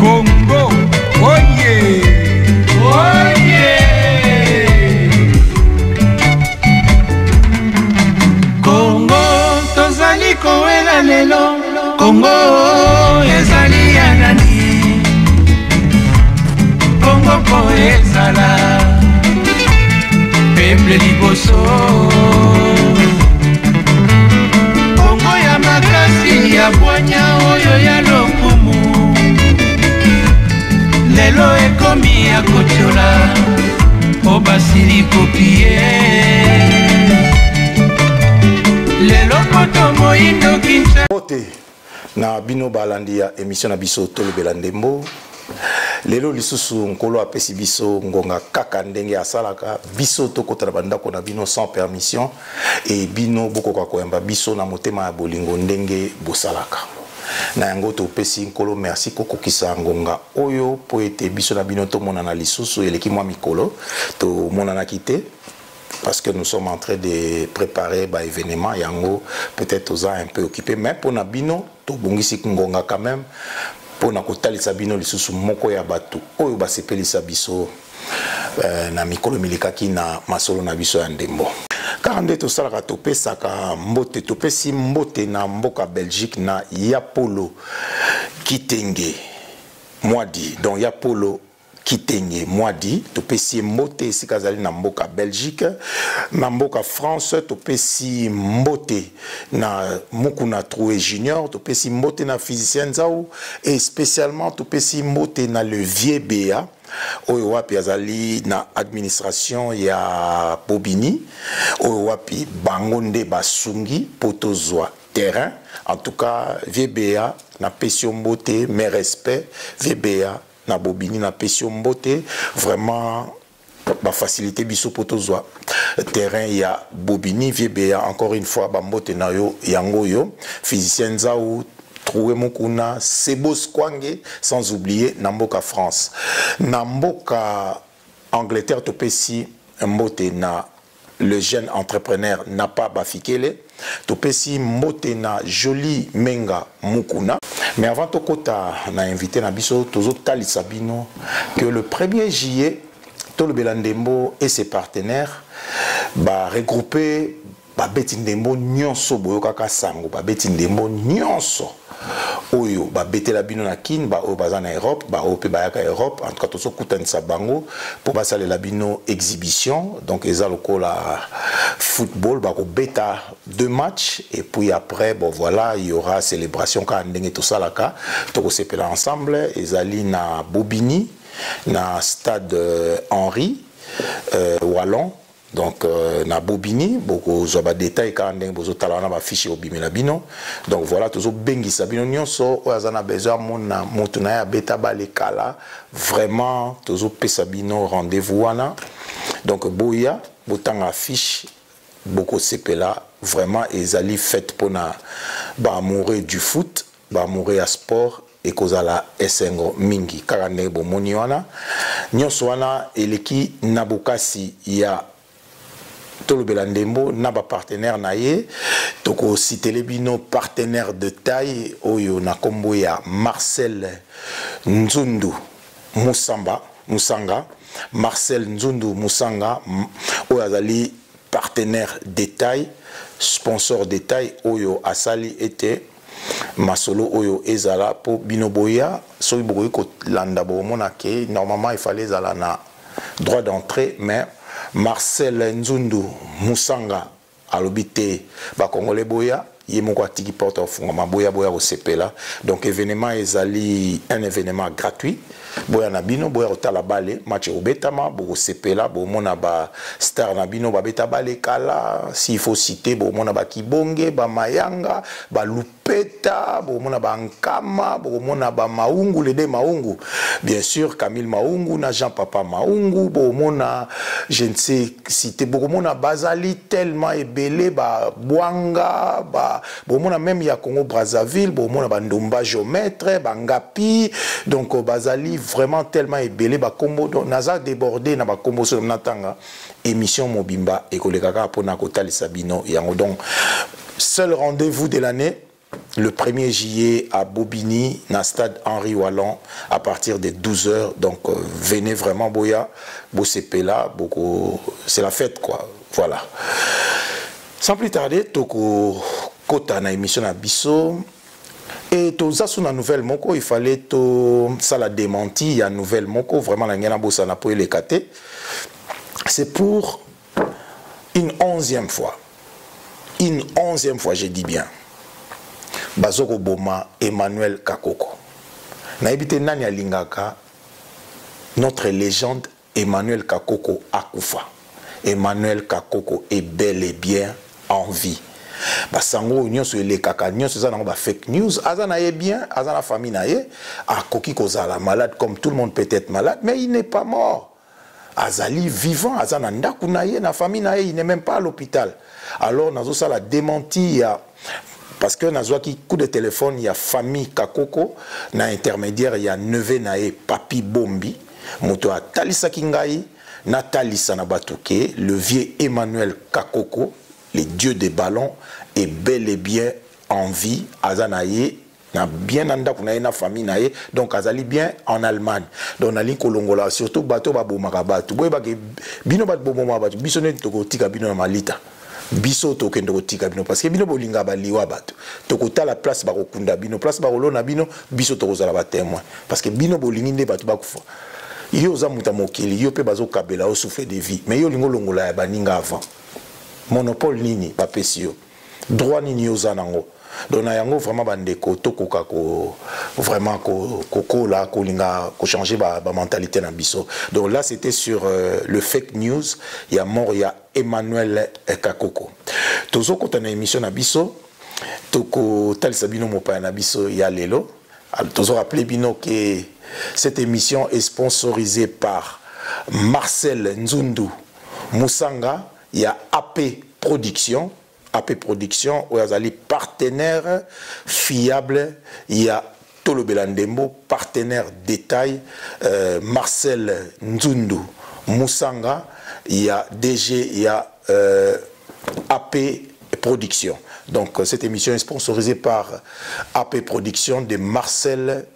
Congo, oye, oye. Congo, tozali koela lelo. Congo, ezali ya nani? Congo po ezala peuple liboso. Congo ya makasi ya bwanya oyo ya lokumu. Lelo ekomi ya kotiola obasili kopie. Lelo koto moindo kincha Bote na bino balandi ya émission na biso tolobela ndembo. Lelo lisusu nkolo apesi biso ngonga kaka ndenge asalaka biso tokota na bandako na bino sans permission et bino bokoka koyamba biso na motema ya bolingo ndenge bosalaka. Na yango topesi nkolo merci kokokisa ngonga oyo po ete biso na bino tomona na lisusu eleki mwa mikolo to monana kite parce que nous sommes en train de préparer ba événement yango peut-être aux un peu occupé mais pour na bino to bongisi ngonga quand même pour na kotalisa bino lisusu moko ya batu oyo basepelisa biso na mikolo milikaki na masolo na biso ya ndembo. Kande to salaka topesaka mbote topesi mbote na mboka Belgique na Yapolo Kitenge Mwadi donc Yapolo Kitenge Mwadi topesi mbote sikazali na mboka Belgique na mboka France topesi mbote na Mukuna Troué Junior topesi mbote na physicien Nzao et spécialement topesi mbote na le vieux Béa oyo wapi azali na administration ya Bobini oyo wapi bangonde basungi potozwa terrain en tout cas VBA na pesio mbote mes respects VBA na Bobini na pesio mbote vraiment ba facilité biso potozwa terrain ya Bobini VBA encore une fois ba mbote na yo yango yo physicien Nzao Troué Mukuna, Sebos Kwange, sans oublier Namboka France. Namboka Angleterre, topesi mbote na le jeune entrepreneur Napa Bafikele, topesi mbote na Joli Menga Mukuna. Mais avant tokota na invité na biso tozo tali sabino que le 1er juillet Tolobela Ndembo et ses partenaires ba regrouper ba beti ndembo nyonso boyokaka sango ba beti ndembo nyonso oyo ba betela bino na kin ba o baza na Europe ba o pe bayaka Europe en tout cas toso kutanisa bango pour basale la bino exhibition donc eza lokola football ba ko beta 2 matchs et puis après bon voilà il y aura célébration quand ndenge to salaka to ko sepela ensemble ezali na Bobini na stade Henri Wallon. Donc na Bobini beaucoup zoba détail quand ndenge bozo talana ba fiche obimela bino donc voilà toujours bengi sabino nyonso oazana besoin mona motuna ya beta balekala vraiment toujours pesa bino rendez-vous wana donc boya botanga fiche beaucoup sepela vraiment ezali fait pona ba amoureux du foot ba amoureux à sport et kozala esengo mingi kaka ndenge bomoni wana nyonso wana eleki nabokasi ya Tolobela Ndembo na ba partenaire na ye toko citer bino partenaire de taille oyo na kombo ya Marcel Nzundu Musanga Marcel Nzundu Musanga oyo azali partenaire de taille sponsor de taille oyo asali ete masolo oyo ezala po bino boya soki bokoki kolanda bomona ke normalement il fallait ezala na droit d'entrée mais Marcel Nzundu Musanga alobite ba congolais boya yemoko atiki porte ofungama boya au sepela donc événement ezali un événement gratuit boya na bino boya otala bale match obetama bo sepela bo mona ba star na bino ba beta bale kala s'il faut citer bo mona ba kibonge ba mayanga ba lupeta bo mona ba nkama bo mona ba maungu les deux maungu bien sûr Camille Maungu na Jean Papa Maungu bo mona je ne sais citer bo mona bazali tellement ebele ba bwanga ba bo mona même ya Congo Brazzaville bo mona ba ndomba géomètre ba ngapi donc bazali vraiment tellement ébélé ba combo naza débordé na ba combo sur natanga émission mobimba et kolekaka pona kotalisa bino yango donc seul rendez-vous de l'année le 1er juillet à Bobigny, dans le stade Henri Wallon, à partir de 12h. Donc, venez vraiment, Boya, Bosepe là, c'est la fête, quoi. Voilà. Sans plus tarder, Toko Kota na émission na Bisso. Et tout ça, sur la nouvelle Moko, il fallait tout ça la démentir. Il y a une nouvelle Moko, vraiment, la Ngana Bossa n'a pas eu les catés. C'est pour une 11e fois. Une 11e fois, je dis bien. Bazoko Boma Emmanuel Kakoko. Naibite Nani Alingaka, notre légende Emmanuel Kakoko Akufa. Emmanuel Kakoko est bel et bien en vie. Basango union sur les kaka union sur ça dans fake news. Azana est bien, Azana famille naie. A Koki Kozala malade comme tout le monde peut être malade, mais il n'est pas mort. Azali vivant, Azana ndaku naie, na famille naie, il n'est même pas à l'hôpital. Alors nazo ça la démenti. Parce que dans un coup de téléphone, il y a famille Kakoko, na intermédiaire, il y a Neve Nae Papi Bombi, Moto a Talisa Kingai, Natalisa Nabatuke, le vieux Emmanuel Kakoko, le dieu des ballons, est bel et bien en vie, Azanaye, na bien anda kuna na famille nae, donc Azali bien en Allemagne. Donc nali kolongola surtout bateau babomaka bateau. Boy bake bino bat bomoma bateau, biso ne toko tika bino na malita. Biso tokende kotika bino parce que bino bolinga baliwa bato tokota la place bakokunda bino place bakolona bino biso tokozala ba témoin parce que bino bolingi nde bato bakufa yo oza muta mokili yo pe bazo kabela o souffle de vie mais yo lingo longola ya baninga avant monopole nini bapesi yo droit nini yo za nango donc na yango vraiment bandeko tokoka ko vraiment ko la ko linga ko changer ba mentalité na biso. Donc là c'était sur le fake news, il y a mort, il y a Emmanuel Kakoko. Tozo ko tana émission na biso toko talisa bino mopa na biso ya lelo. Tozo rappeler bino que cette émission est sponsorisée par Marcel Nzundu Musanga, il y a AP Production. AP Production, où il y a partenaire fiable, il y a Tolo Belandembo, partenaire détail, Marcel Nzundu Musanga, il y a DG, il y a AP Production. Donc cette émission est sponsorisée par AP Production de Marcel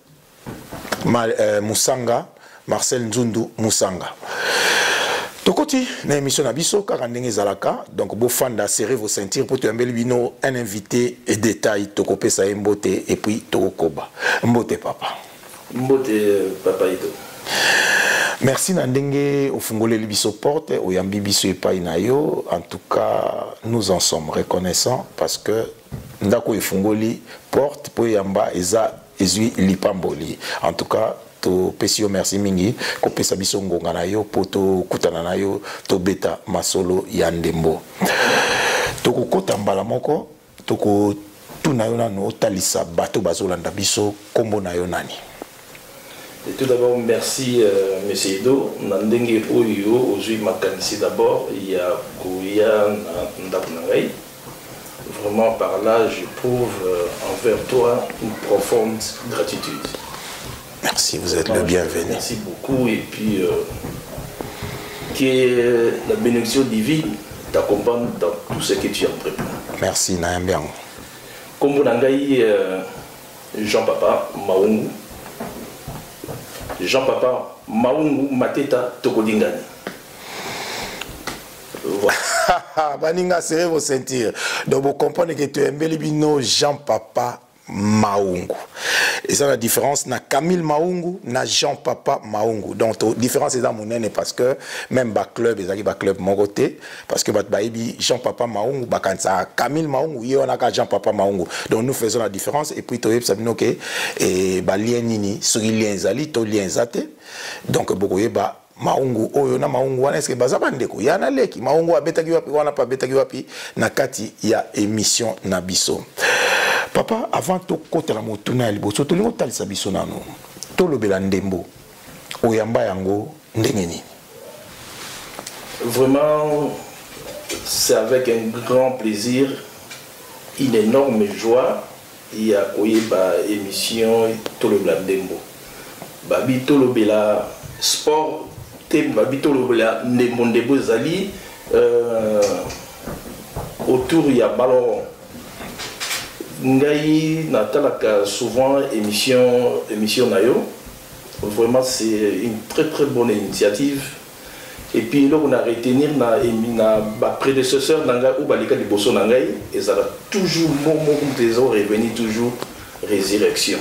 Musanga, Marcel Nzundu Musanga. Tokoti, na émission na biso, karandenge zalaka, donc beau fan da serrer vos ceintures pour te bino un invité et détail, tokopé sa mbote et puis tokoba. Mbote papa. Mbote papa ito. Merci Nandenge au fungole biso porte, au yambi biso epai na yo. En tout cas, nous en sommes reconnaissants parce que ndako e fungoli porte pour yamba eza ezui lipamboli. En tout cas, to pesio merci mingi ko pesa biso ngonga na yo poto kutana na yo to beta masolo ya ndembo to ko kota mbala moko to ko tuna yo na no talisa bato bazolanda biso kombo na yo nani. Et tout d'abord merci monsieur Edo nandenge oyo ozui makanisi d'abord il y a koya ndakunangai. Vraiment par là je prouve envers toi une profonde gratitude. Merci, vous êtes le bienvenu. Merci beaucoup et puis que la bénédiction divine t'accompagne dans tout ce que tu entreprends. Merci, Naïmbiang. Comme vous l'avez Jean-Papa Maungu. Jean-Papa Maungu Mateta Tokodingani. Voilà. Baninga serrez vos ceintures. Donc vous comprenez que tu es un Jean-Papa Maungu. Et ça la différence na Camille Maungu na Jean-Papa Maungu. Donc la différence est dans mon nez parce que même bas club ils arrivent à club mon côté parce que Jean-Papa Maungu bakansa Camille Maungu y on a Jean-Papa Maungu. Donc nous faisons la différence et puis toi ça veut dire que et ba lien nini sur lien zali to lien zate. Donc beaucoup ba Maungu oyo na Maungu wana est-ce que bazaba ndeko yana leki Maungu abetaki wapi wana pa betaki wapi na kati ya émission na biso. Papa, avant de côté la motuna liboso, to lingo talisa biso nano. To lobela ndembo. Oyamba yango ndengeni. Vraiment, c'est avec un grand plaisir, une énorme joie. Il y a koyeba émission to lobela ndembo. Babi to lobela sport, te babi to lobela ndembo ndembo zali autour il y a ballon. ngai natalaka souvent émission nayo. Vraiment c'est une très bonne initiative. Et puis là on a retenir na prédécesseur nanga ou balika di bosso nangai et ça va toujours revenir toujours résurrection.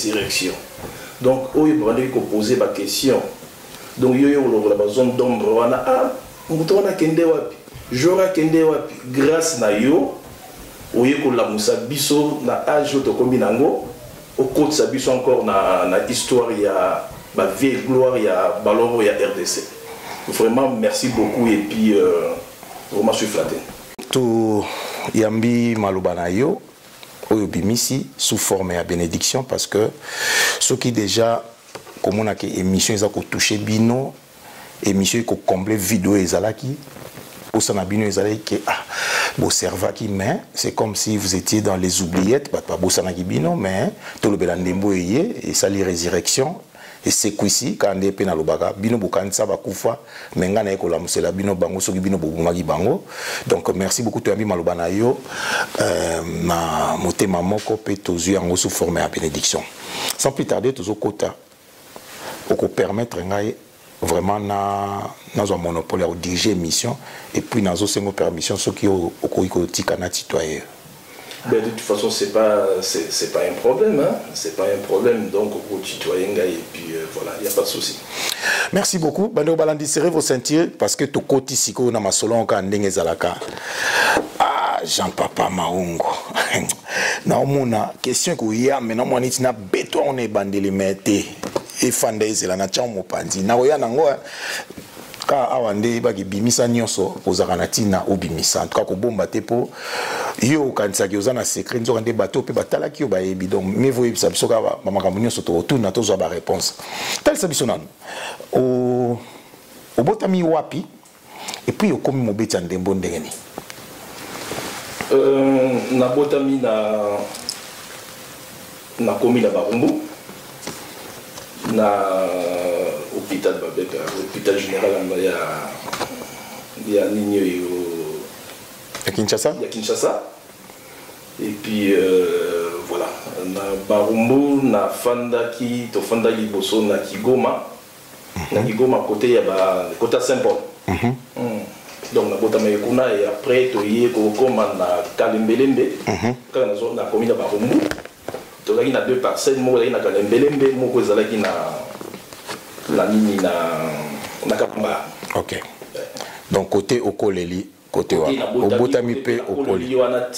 Donc on va poser ma question. Donc yo la zone d'ombre wana muto wana kende wapi jora kende wapi grâce na yo oye ko la musa biso na âge to kombi nango au côté sa biso encore na histoire ya ba vieille gloire ya ballon ya RDC. Vraiment merci beaucoup et puis vraiment je suis flatté. Tout yambi malubana yo oyo bimisi sous forme ya bénédiction parce que ce qui déjà comme on a que émission ils ont touché bino émission ils ont comblé vidéo ezalaki au sana bino ezalaki bo serva qui mais c'est comme si vous étiez dans les oubliettes pas bo sana ki bino mais tout le belandembo et ça les résurrection et c'est quoi ici quand on est na lobaka bino bokanisa bakufa menga na ekola musela bino bango soki bino bobumaki bango donc merci beaucoup to yambi maloba na yo na motema moko pe tozu yango sous forme ya bénédiction sans plus tarder tozo kota pour permettre vraiment un monopole à diriger l'émission et puis dans une permission ceux qui ont citoyen. De toute façon c'est pas un problème hein? C'est pas un problème donc au citoyen et puis voilà il y a pas de souci. Merci beaucoup. Bando balandi serrez vos ceintures parce que to koti siko na masolon ka ndenge zalaka. Jean Papa Maungo. Na omona question ko ya maintenant moi niti na beto on est bandeli mete. Et fandez la nature mopanzi na oya nango ka awande ba bimisa nyonso ozakanatina obimisa en tout cas ko bomba te po yo kanisa ki ozana secret nzo kande bato pe batala ki ba yebi donc mais vous ça biso ka ba makambo nyonso to tuna to zo ba réponse tel ça biso nan o botami wapi et puis o komi mobeti ndembo ndengeni na botami na komi na Barumbu na hôpital Babeka, hôpital général il y a Nino à Kinshasa. Et puis voilà, na Barumbu na Fandaki, to Fandaki Bosso na Kigoma. Na Kigoma côté ya ba côté Saint-Paul. Donc na bota kuna et après to yé ko koma na Kalembelembe. Quand na zone na commune na Barumbu. Il y a deux parcelles, il y a Kalembelembe, il y a Kapamba. Ok. Donc côté Okoleli, côté wa. Obotami pe Okoli.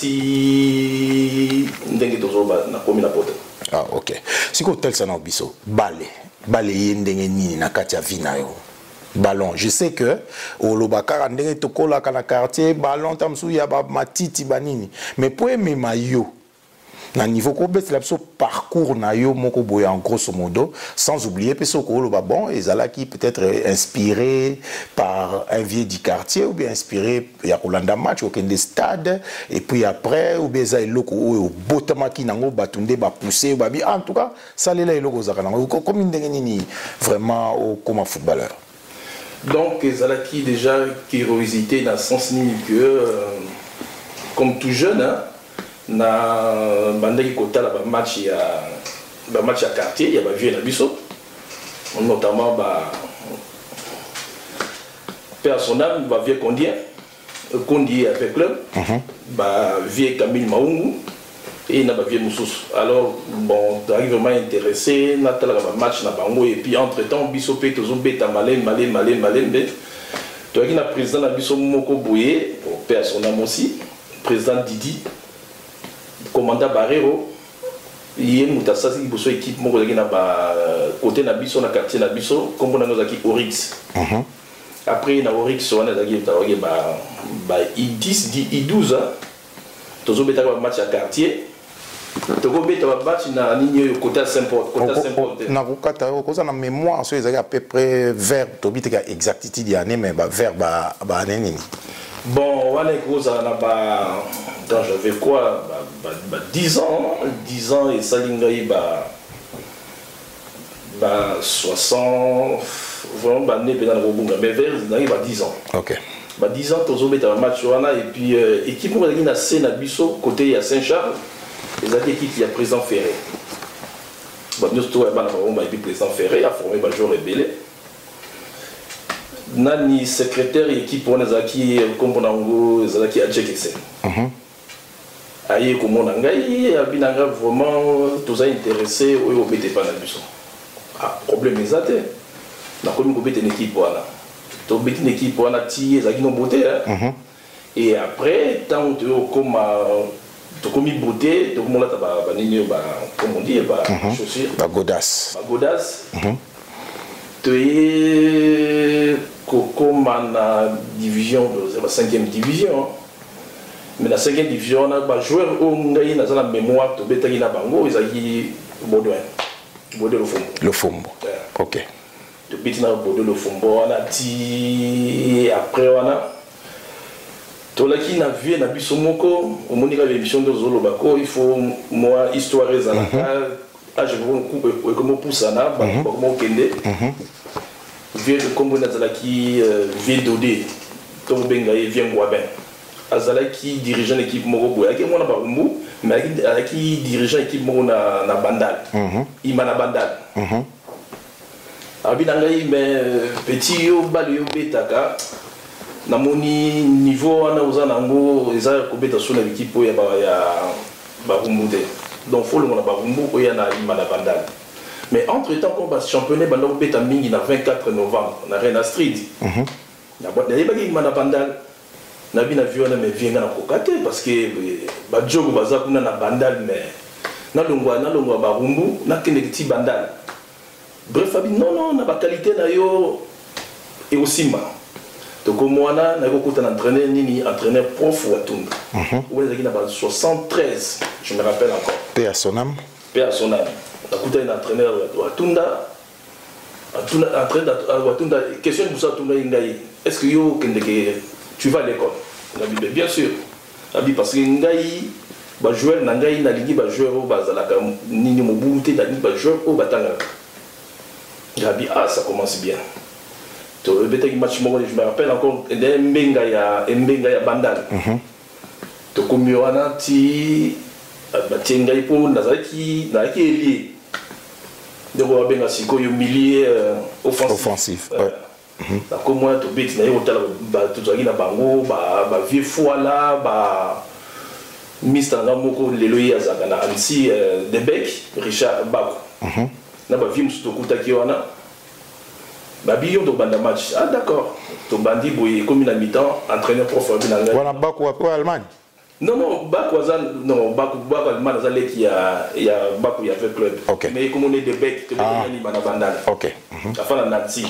Ah ok. Si ko tel ça na biso, balé ndenge nini na katia vina yo. Ballon. Je sais que au Lobakara ndenge tokola kana quartier ballon tamsu ya ba matiti banini. Mais pour aimer mayo na niveau kobet la parcours na yo moko boya en grosso modo sans oublier peso ko lo bon ezalaki peut-être inspiré par un vieux du quartier ou bien inspiré ya kolanda match au kende stade et puis après ou bien za eloko o botamaki nango batunde ba pousser ba bi en tout cas ça lela eloko zakana comme ndenge nini vraiment comme un footballeur. Donc ezalaki déjà curiosité dans sens ni que comme tout jeune hein, na bandaki kotala ba match ya quartier ya ba vieux na biso notamment ba personnel ba vieux Kondi avec club ba vieux Camille Maungu et na ba vieux Moussous. Alors bon t'arrives vraiment intéressé na tala ba match na bango et puis entre temps biso pe tozo beta malé toi qui na président na biso moko boye personnel aussi président Didi commandant Barrero il y a une équipe qui na côté na biso na quartier na biso comme on a nos acquis Orix après na Orix on a I10 I12 tozo beta ba match à quartier tozo beta ba match na ligne côté Saint-Paul na kokata ko ça na mémoire sur les à peu près vers to biteka exactitude ya année mais ba vers ba année nini bon on est gros na ba quand j'avais quoi 10 ans et ça lingaï 60 vraiment né dans le mais vers 10 ans. OK. 10 ans tous au match et puis équipe qui na Bisso côté à Saint-Charles les équipes qui a président Ferré. Nous avons été président Ferré, a formé le joueur rebelle. Nani secrétaire équipe on a qui component qui a checké ça. Aïe comme on a gagné, abinanga vraiment tous intéressés au bête pas la mission. Ah problème est até. Na comme on bête une équipe voilà. To bête une équipe on a tiré ça qui non beauté. Et après tant que comme to comme beauté, tout le monde là ba nini ba comme on dit ba chaussures. Ba godas. Ba godas. Comme la division de la 5e division. Mais la 5e division, on a des joueurs qui ont la mémoire de Bétagui Bango, ils ont Baudouin. Baudouin le Fombo. Le Fombo. Ok. De Bétina Baudouin le Fombo, on a dit après, on a. Tolaki na vu na biso moko, au monique à l'émission de Zolo Bako, il faut moi histoire ezalaka. Ah je veux couper comme poussana, comme kende. Vieux de Combo Nazalaki, vieux d'Odé, comme Bengaï, vient Guaben. Azalaki dirigeant l'équipe Moro Boya, qui est mon Barumbu, mais qui dirigeant l'équipe Moro na Bandal. Imana Bandal. Abinangaï, mais petit yo, balio betaka, na moni niveau, on a osé nango, ils ont coupé sur l'équipe pour y avoir Barumbu. Donc, il faut le Barumbu, il y a Imana Bandal. Mais entre-temps, quand on va championnat, on a fait un ming le 24 novembre, on a Rena Street. On a fait un bandal. On a vu un vient à Kokate parce que Badjogo Bazak, on a un bandal, mais on a un barumbu, on a un petit bandal. Bref, non, on a pas qualité et aussi. Donc, moi, on a un entraîneur prof ou à Tunda. On a 73, je me rappelle encore. Paix à son âme. Paix à son âme. On a un entraîneur à Tunda. Question pour ça, est-ce que tu vas à l'école? Bien sûr. Parce que Ngaï, joueur Nangaï, na ligue joueur au Bazalaka, Nini Mobuté, na ligue joueur au Batanga. Ah, ça commence bien. Je me rappelle encore Mbengaya Bandal. Tu as ti Batengaï pour Nazaki, Naki Elie. Donc, on a bien un milieu offensif. Comme moi, tu bêtes, tu as dit bango, vieux fois là, Mr. Namoko, Leloï Azagana, Ansi, Debec, Richard Bako. Na ba vim to kutaki wana. Ba biyo to banda match. Ah d'accord. To bandi boye comme une mi-temps, entraîneur prof binanga. Wana Bako pour Allemagne. Non, Bako Allemagne Zalé qui a Bako il y avait club. Okay. Mais comme on est Debec, tu es bana bandana. OK. Afin la Nancy.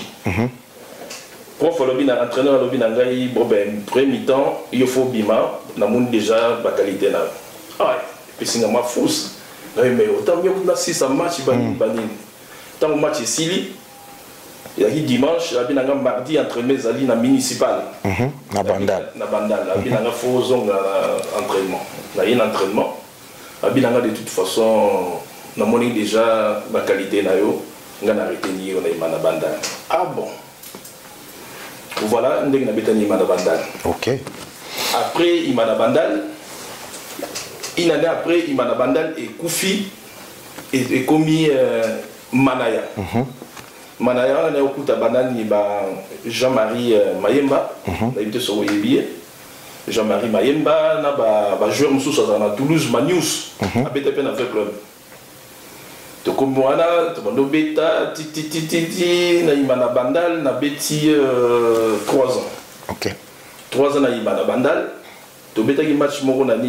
Prof lobina entraîneur lobina ngai ben premier mi-temps, il faut bima, na monde déjà ba qualité na. Ah, puis c'est ma fausse. Mais autant mieux que si ça match bani. Tant le match est Sili. Il y a dimanche, il y a mardi entre mes alliés na municipal. Na bandal. Na bandal, il y a faux zone entraînement. Il y a un entraînement. Il y a de toute façon, na moni déjà la qualité na yo, on a arrêté ni on a na bandal. Ah bon. Voilà, on a betani na bandal. OK. Après il m'a na bandal. Une année après, il m'a bandal et Koufi et commis Manaya. Manaya, on a écouté Jean-Marie Mayemba, il a été sur Jean-Marie Mayemba, on a joué à Toulouse, Manius, à BTP dans le club. Donc, comme moi, on a bêta, on a bandal, on a bêti 3 ans. OK. 3 ans, on a bandal. Tu as un match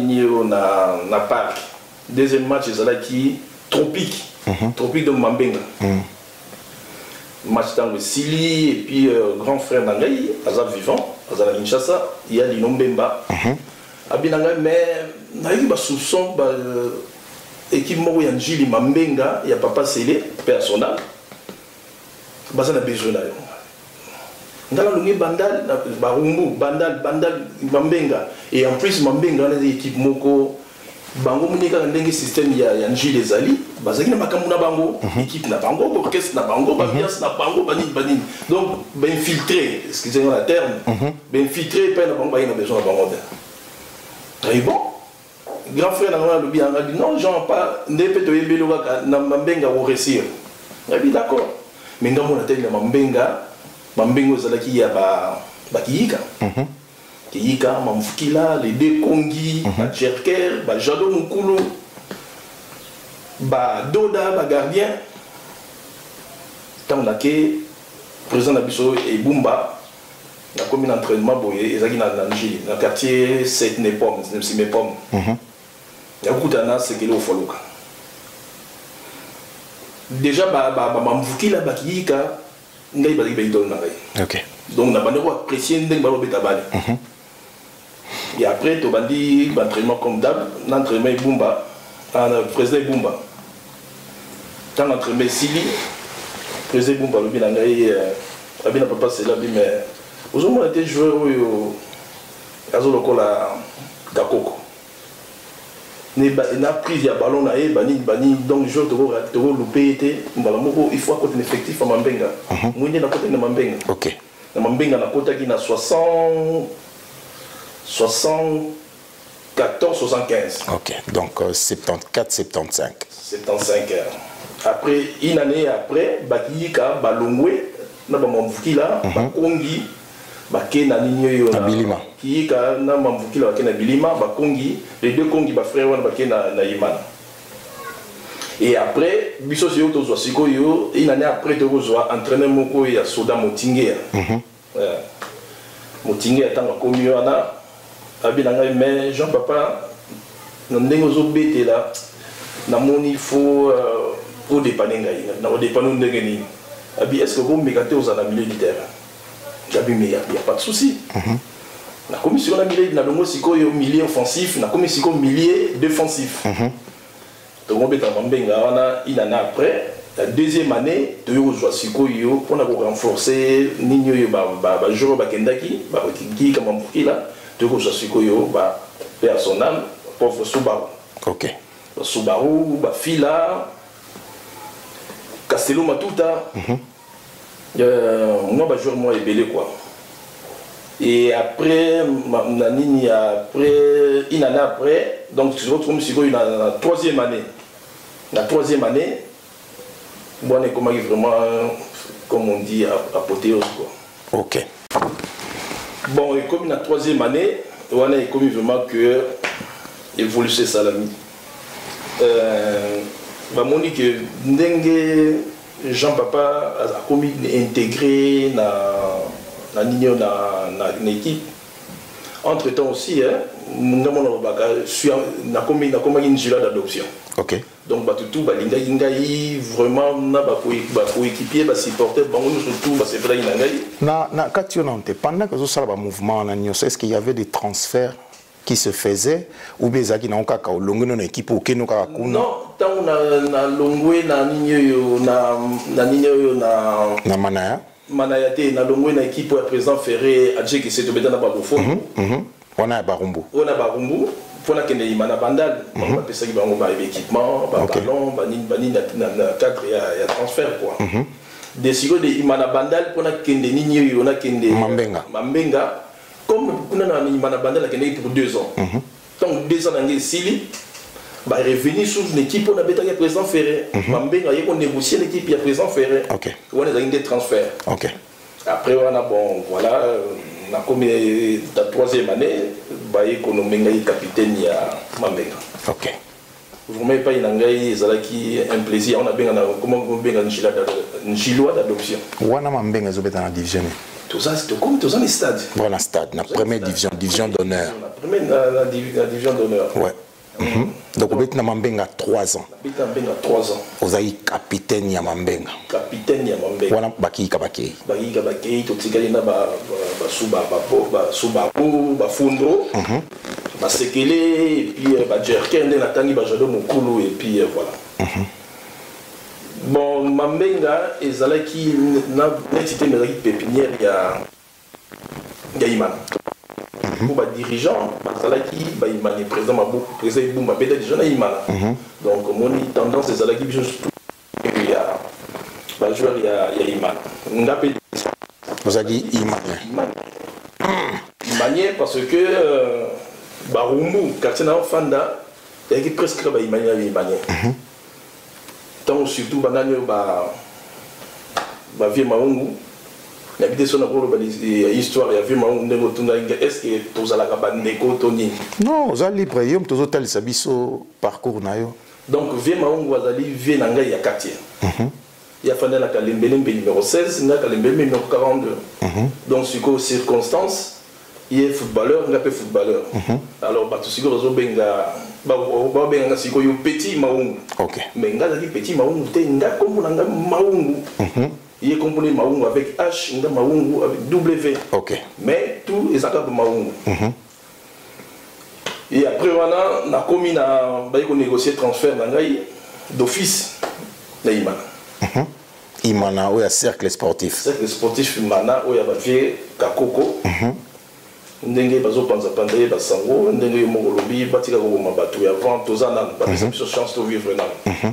na parc. Deuxième match, c'est qui tropique. Tropique de Mambenga. Match dans le Sili et puis grand frère Nangaï, Azab vivant, Azab Kinshasa, il y a l'Inombemba. Abinanga, mais il y a un soupçon, équipe Moro Yanjili Mambenga, il y a Papa Sélé, personnel. Il y a besoin d'ailleurs. Dans le bandal, barumbu, bandal, Mambenga. Et en plus, Mambenga, on a des équipes Moko. Bango Monika, on a un système, il y a un gilet Zali. Bazaki na makamuna bango, équipe na bango, orchestre na bango, ambiance na bango, banin. Donc, ben filtré, excusez-moi la terme, ben filtré, pas na bango, il a besoin de bango. Et bon, grand frère n'a dit non, Jean, pas, ne peut te yébé le waka, n'a mambenga ou réussir. Il a dit d'accord. Mais dans mon atelier, mambenga zalaki ya ba kiyika. Kiyika, mamfukila, les deux kongi, ba jerker, ba jado mukulu, ba doda, ba gardien. Tant que président Nabiso et Bumba, la commune d'entraînement, ils ont dans le quartier 7 Nepom, c'est mes pommes. Il y a beaucoup d'années, c'est qu'il est au Foloka. Déjà, Mamvuki, la Bakiyika, il y a des gens qui donc, on a apprécié les gens et après, tu as dit l'entraînement comme d'hab, l'entraînement Bumba, le président Bumba. Tant l'entraînement Sili, le président Bumba, le bien papa, c'est là, mais vous avez été joueur au Azolokola Kakoko. Il a pris le ballon, donc le joueur de loupé était, il faut un effectif à Mambenga. Moi, je suis à Mambenga. Ok. Mambenga, il a 74, 75. Ok, donc 74, 75. 75. Après, une année après, Bakiyika, Balongwe, Nabamamvukila, Bakongi, Bakena Ninyo, Bilima. Kiyika, Namamvukila, Bakena Bilima, Bakongi, les deux Kongi, Bafrère, Bakena Naïman. Et après, Bisso Yoto Zwasiko, une année après, tu as entraîné Moko et Soda Motingue. Motingue est en communion. Mais Jean-Papa, il faut dépanner. Est-ce que vous m'égatez aux milieu du terrain? Il n'y a pas de souci. La commission de milieu milieu offensif, la commission milieu défensif. Donc, il en a après. La deuxième année, on a renforcé les joueurs qui perd son âme, pauvre Subaru. Ok. Subaru, Fila, Castello Matuta. Moi, je joue et belé quoi. Et après, une année après, donc je retrouve la troisième année. La troisième année, bon, on est vraiment, comme on dit, apothéose quoi. Ok. Bon, et comme la troisième année, on a commis vraiment que évolution Salami. On dit que Jean-Papa a commis intégré dans l'équipe. Entre-temps aussi, on a commis une gilet d'adoption. Ok. Donc, tout vraiment, pour équipier, supporter, surtout, c'est vrai qu'il pendant que vous avez un mouvement, est-ce qu'il y avait des transferts qui se faisaient ou bien il y a une équipe au Kenya? Non, tant on a longé na Manaya. Manaya te na longé na équipe à présent Ferré Adjé qui s'est tombé dans la Babofo. On a Barumbu. On a Barumbu. Pour la Kenya Imana Bandal, on va passer par équipement, par ballon, cadre et transfert quoi. Des silos de Imana Bandal pour la Kenya Nini, on a Kenya Mambenga. Comme on a Imana Bandal la Kenya pour 2 ans. Donc 2 ans dans Sili, bah revenir sur une équipe on a bétaillé présent Ferré. Mambenga y a négocié l'équipe il y a présent Ferré. On a des transferts. Après on a bon voilà. Comme la troisième année, il capitaine à Mambenga. Ok. Vous ne pas un plaisir. On a bien un gilois d'adoption. Où est Mambenga dans la division? Tout ça, c'est comme tous les stades. Voilà, stade, la première division, division d'honneur. La division d'honneur. Ouais. Donc, vous êtes à Mambenga 3 ans. Vous êtes 3 ans. Vous êtes capitaine à Mambenga. Capitaine à Mambenga. Voilà, Baki Kabaki. Baki Kabaki, tout ce qui est là, Subaru, Fundro, Sekele, et puis Jerken, Natani, Bajado, Mukulu, et puis voilà. Bon, Mambenga, et Zalaki, n'a pas été pépinière, il y a Iman. Pour les dirigeants, il est président Boumba, il y a Imana. Donc, mon tendance, c'est Zalaki, il y a joueur, il y a Imana. Vous avez dit Imana. Imana parce que Barumbu, quartier Fanda, il y a presque là Imani. Tant surtout banane ba vie maungu. Il y a des choses histoire, il y a des est-ce que tu as la cabane Tony? Non, vous allez libre, vous avez le parcours. Donc, vie maungu azali vie nanga ya quartier. Il y a fallu la Kalembele numéro 16, la Kalembele numéro 42. Donc, sur circonstances, il est footballeur, il est footballeur. Alors, bah, tout ce que vous avez petit maungu. Mais il y a petit maungu, il y a maungu. Il est composé maungu avec H, il y a maungu avec W. Mais tout est accord de maungu. Et après, on a commis à négocier transfert d'office de Imana. Imana, où il y a cercle sportif. Cercle sportif Imana, où il y a Bavier, Kakoko. Ndenge bazo panza pandé basango ndenge mongolobi batika ko mabatu ya vent tozana ba chance de vivre là.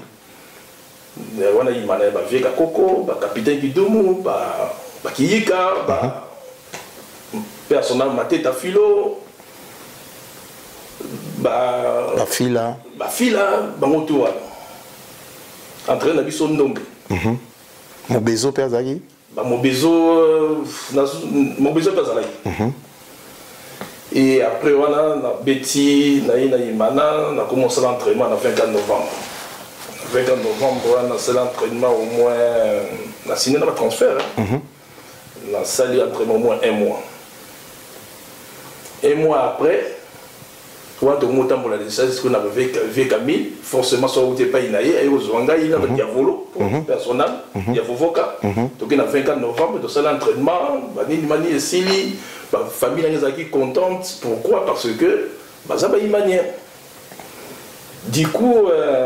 Wana Imana Bavier Kakoko, ba capitaine Kidumu, ba Kiyika, ba personnel Mateta Philo. Fila bango tour entraîne na biso ndombe mobezo pezaki mobezo pezalaki et après wana na beti na Imana na commencé l'entraînement le 24 novembre. Le 24 novembre wana c'est l'entraînement au moins na signé na transfert na salle entraînement au moins un mois. Un mois après quand on monte pour la décharge, qu'on avait vu Camille, forcément, ça n'était pas inaïe, et aux Ouanga, il y avait Diavolo, personnel, Diavovoka. Donc, il y a 24 novembre, de ça l'entraînement, Mani et Sili, la famille est contente. Pourquoi? Parce que, ça va y manier. Du coup,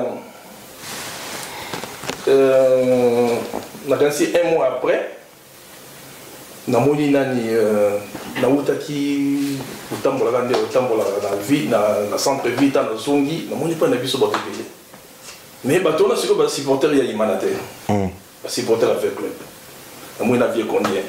on a commencé un mois après. Na moni nani na utaki utambola na vie na centre ville na zongi na moni pas na biso bato belé mais bato na siko ba supporter ya Imana te ba supporter avec club na moni na vieux Condien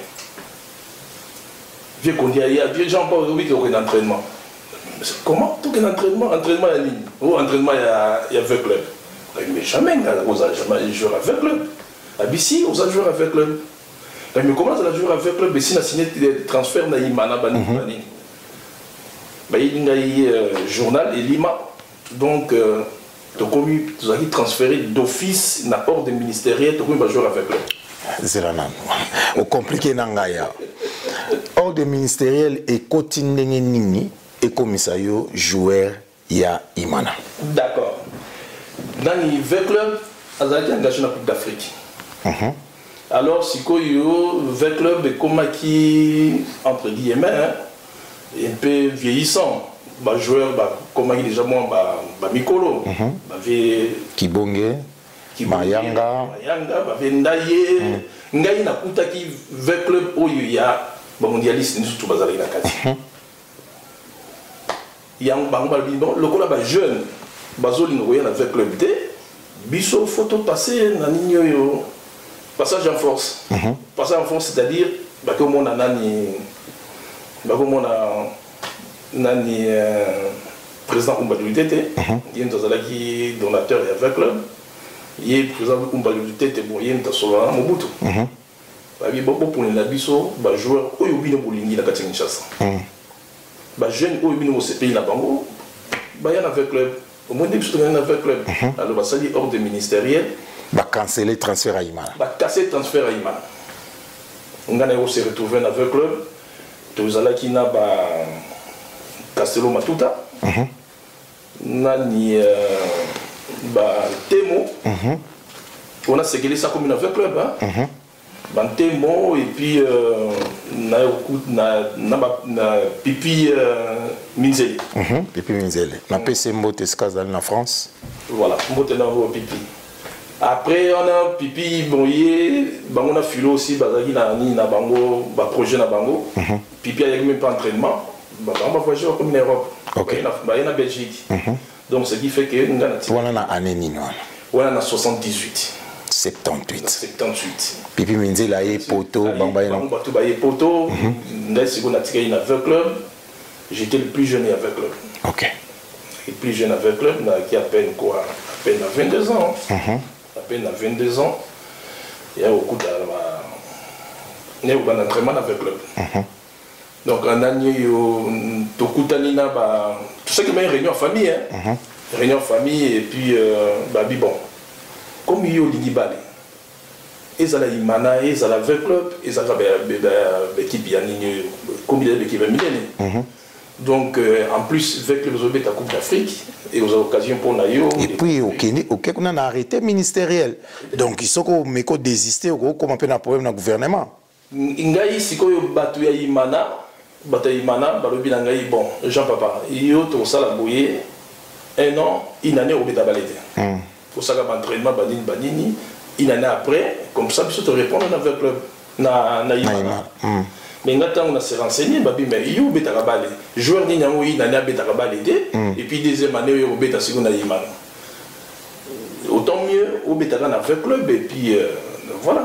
il y a vieux gens pas oui qui ont un entraînement. Comment tout un entraînement ya ligne ou entraînement ya avec club mais jamais on a jamais joué avec club abisi on a joué avec club. Mais comment ça a joué avec le club? Si on a signé des transferts dans Imana, il y a un journal et Lima. Donc, tu as transféré d'office dans l'ordre ministériel, tu as joué avec le club. C'est là. Au compliqué, ordre ministériel et quotidien nini et commissariat joueur ya Imana. D'accord. Dans le club, il y a engagé dans la Coupe d'Afrique. Alors, si le club est comme qui, entre guillemets, un peu vieillissant, les joueurs, comme il déjà moins, Mikolo, Kibonge, Mayanga, Ndaye, Ngaï na kuta qui le club où il y a mondialiste, nous surtout bazali na kati. Il y a le club jeune, bazoli no na avec club D, biso photo passé na ninyo. Passage en force. Passage en force, c'est-à-dire que mon nani président Umbalu Tete, il y a un donateur avec club, il y a président Umbalu Tete, il y a un Solana Mobutu. Il y a beaucoup de biso, joueurs qui ont été bolingi na Kinshasa. Jeunes qui ont été au CPI na Bango, il y a avec club. Au moins, il y a avec club. Alors, ça dit ordre ministériel. Canceller le transfert à Imana. Casser le transfert à Imana. On a se retrouvé avec le club. Tous allés qui n'a pas Castello Matuta. Nani Temo. On a ségué ça comme une avec le club. Temo et puis na Pipi Minzeli. Pipi Minzeli. Na PC Mbote Skazal en France. Voilà, Mbote na Pipi. Après, on a Pipi Boye, on a Philo aussi, Bazagi na Bango, projet na Bango. Pipi a même pas entraînement, on va voyager comme en Europe. Il y a en Belgique. Donc ce qui fait que nous avons année on a 78. 78. Pipi Minzeli a poto, poto, club. J'étais le plus jeune avec club. est plus jeune avec le club, qui a à peine quoi, à peine à 22 ans. À peine à 22 ans. Il y a beaucoup d'entraînement avec le club. Donc en année, tout ça qui m'a une réunion en famille, hein. Réunion en famille et puis bon, comme il y a eu Bali, ils allaient Imana, ils allaient avec le club, ils allaient l'équipe comme il y a l'équipe millénaire. Donc en plus avec les autres la Coupe d'Afrique et aux occasions pour Nayo. Et puis on a arrêté ministériel. Donc il faut qu'on me désister ou comment on a un problème dans le gouvernement. Ngai sikoyo batu ya Imana, balobi na ngai bon, Jean Papa, yo to sala boye un an, une année au beta balete. Pour ça l'entraînement banini, une année après, comme ça tu te répondre avec le na Imana. Mais maintenant on s'est renseigné, babi mais yo beta balé. Joueur ni nyango une année beta balete et puis deuxième année yo beta seconde na Imana. Autant mieux au beta na avec club et puis voilà.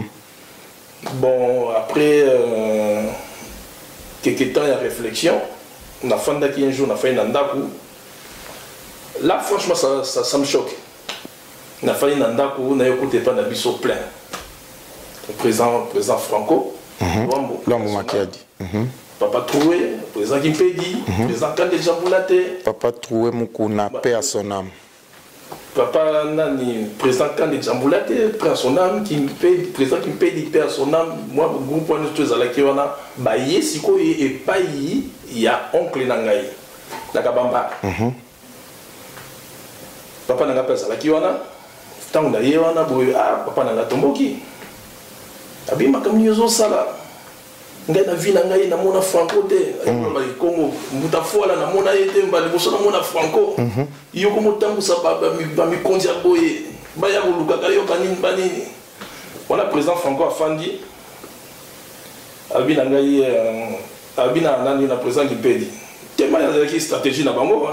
Bon, après quelques temps de réflexion, on a fait un jour, on a fait un andaku. Là, franchement, ça me choque. On a fait un andaku, on a écouté pas d'habits plein. Le président Franco, l'homme Makiadi. Papa Troué, le président Kimpedi, le président Kandé Jamboulate. Papa Troué, Moukouna, paix à son âme. Papa Nani, président Kandé Jamboulate, paix à son âme, président qui me paye paix à son âme, moi, le groupe de tous les qui ont baillé, si quoi, et pas il y a oncle Nangaï, Nakabamba. Papa n'a pas ça, qui on a, tant on a eu, on a beau, ah, papa n'a pas tomboki. Abima comme nous sommes ça là. Ngai na vie na ngai na mona franco te comme mutafua la na mona yete mbali boso na mona franco yo ko motambu sa ba mi kondia boye ba ya luka ka yo banini voilà président Franco afandi abina ngai abina nani na président Kipedi tellement il y a une stratégie na bango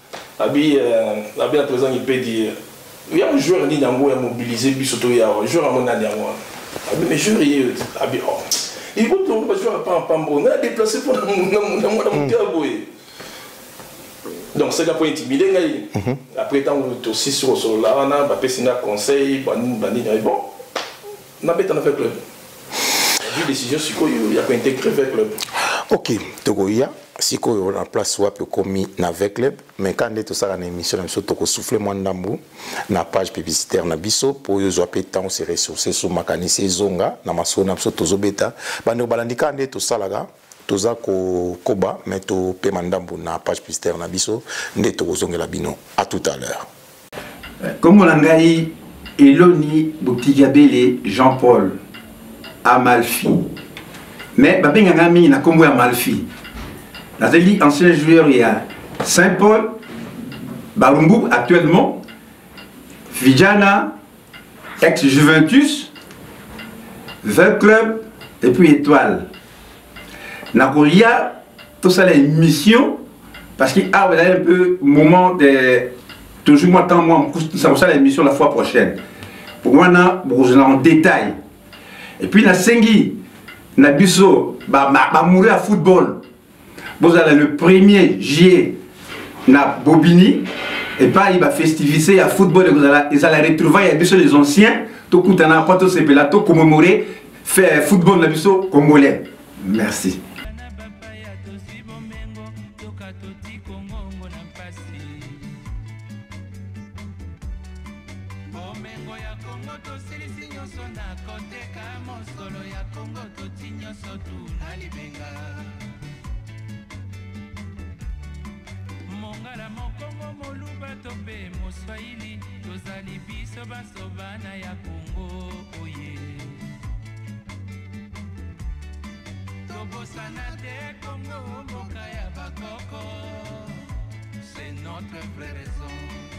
abina président Kipedi il y a un joueur ni nango ya mobiliser biso to ya joueur à mon nani yango mais joueur il abi il faut que je ne pas en Pambo. On a déplacé pour mon donc c'est la point intimidé. Après tant que aussi sur là, on a un conseil, bon, on a fait avec le club. La décision, c'est qu'il y a pas intégré avec le club. Ok, Togoya, si on a place soit commis avec club, mais quand on est tout ça dans l'émission, on a soufflé moins d'ambou, na page publicitaire na biso pour yo zoapé temps ces ressources sur makanisi zonga na masona biso tozobeta bando balandika nde to salaga toza ko koba mais to pe mandambu na page publicitaire na biso nde to kozongela bino à tout à l'heure. Comme on ngai Eloni Botigabele Jean-Paul Amalfi. Mais babenga ngami na kombo ya Amalfi. Nazeli ancien joueur il y a Saint-Paul Barumbu actuellement Vijana, ex-Juventus, 20 clubs et puis Étoile. Nakolia, tout ça les missions, parce qu'il y a un peu moment de. Toujours moi, tant moi, ça va les missions la fois prochaine. Pour moi, on a en détail. Et puis, la Sengi, na biso, mourir à football. Vous avez le 1er juillet, na Bobigny. Et pas il va festiviser à football et ils allaient retrouver les anciens tout coup on a pas tout ces plateaux commémorer faire football la biso congolais. Merci. C'est notre vraie raison.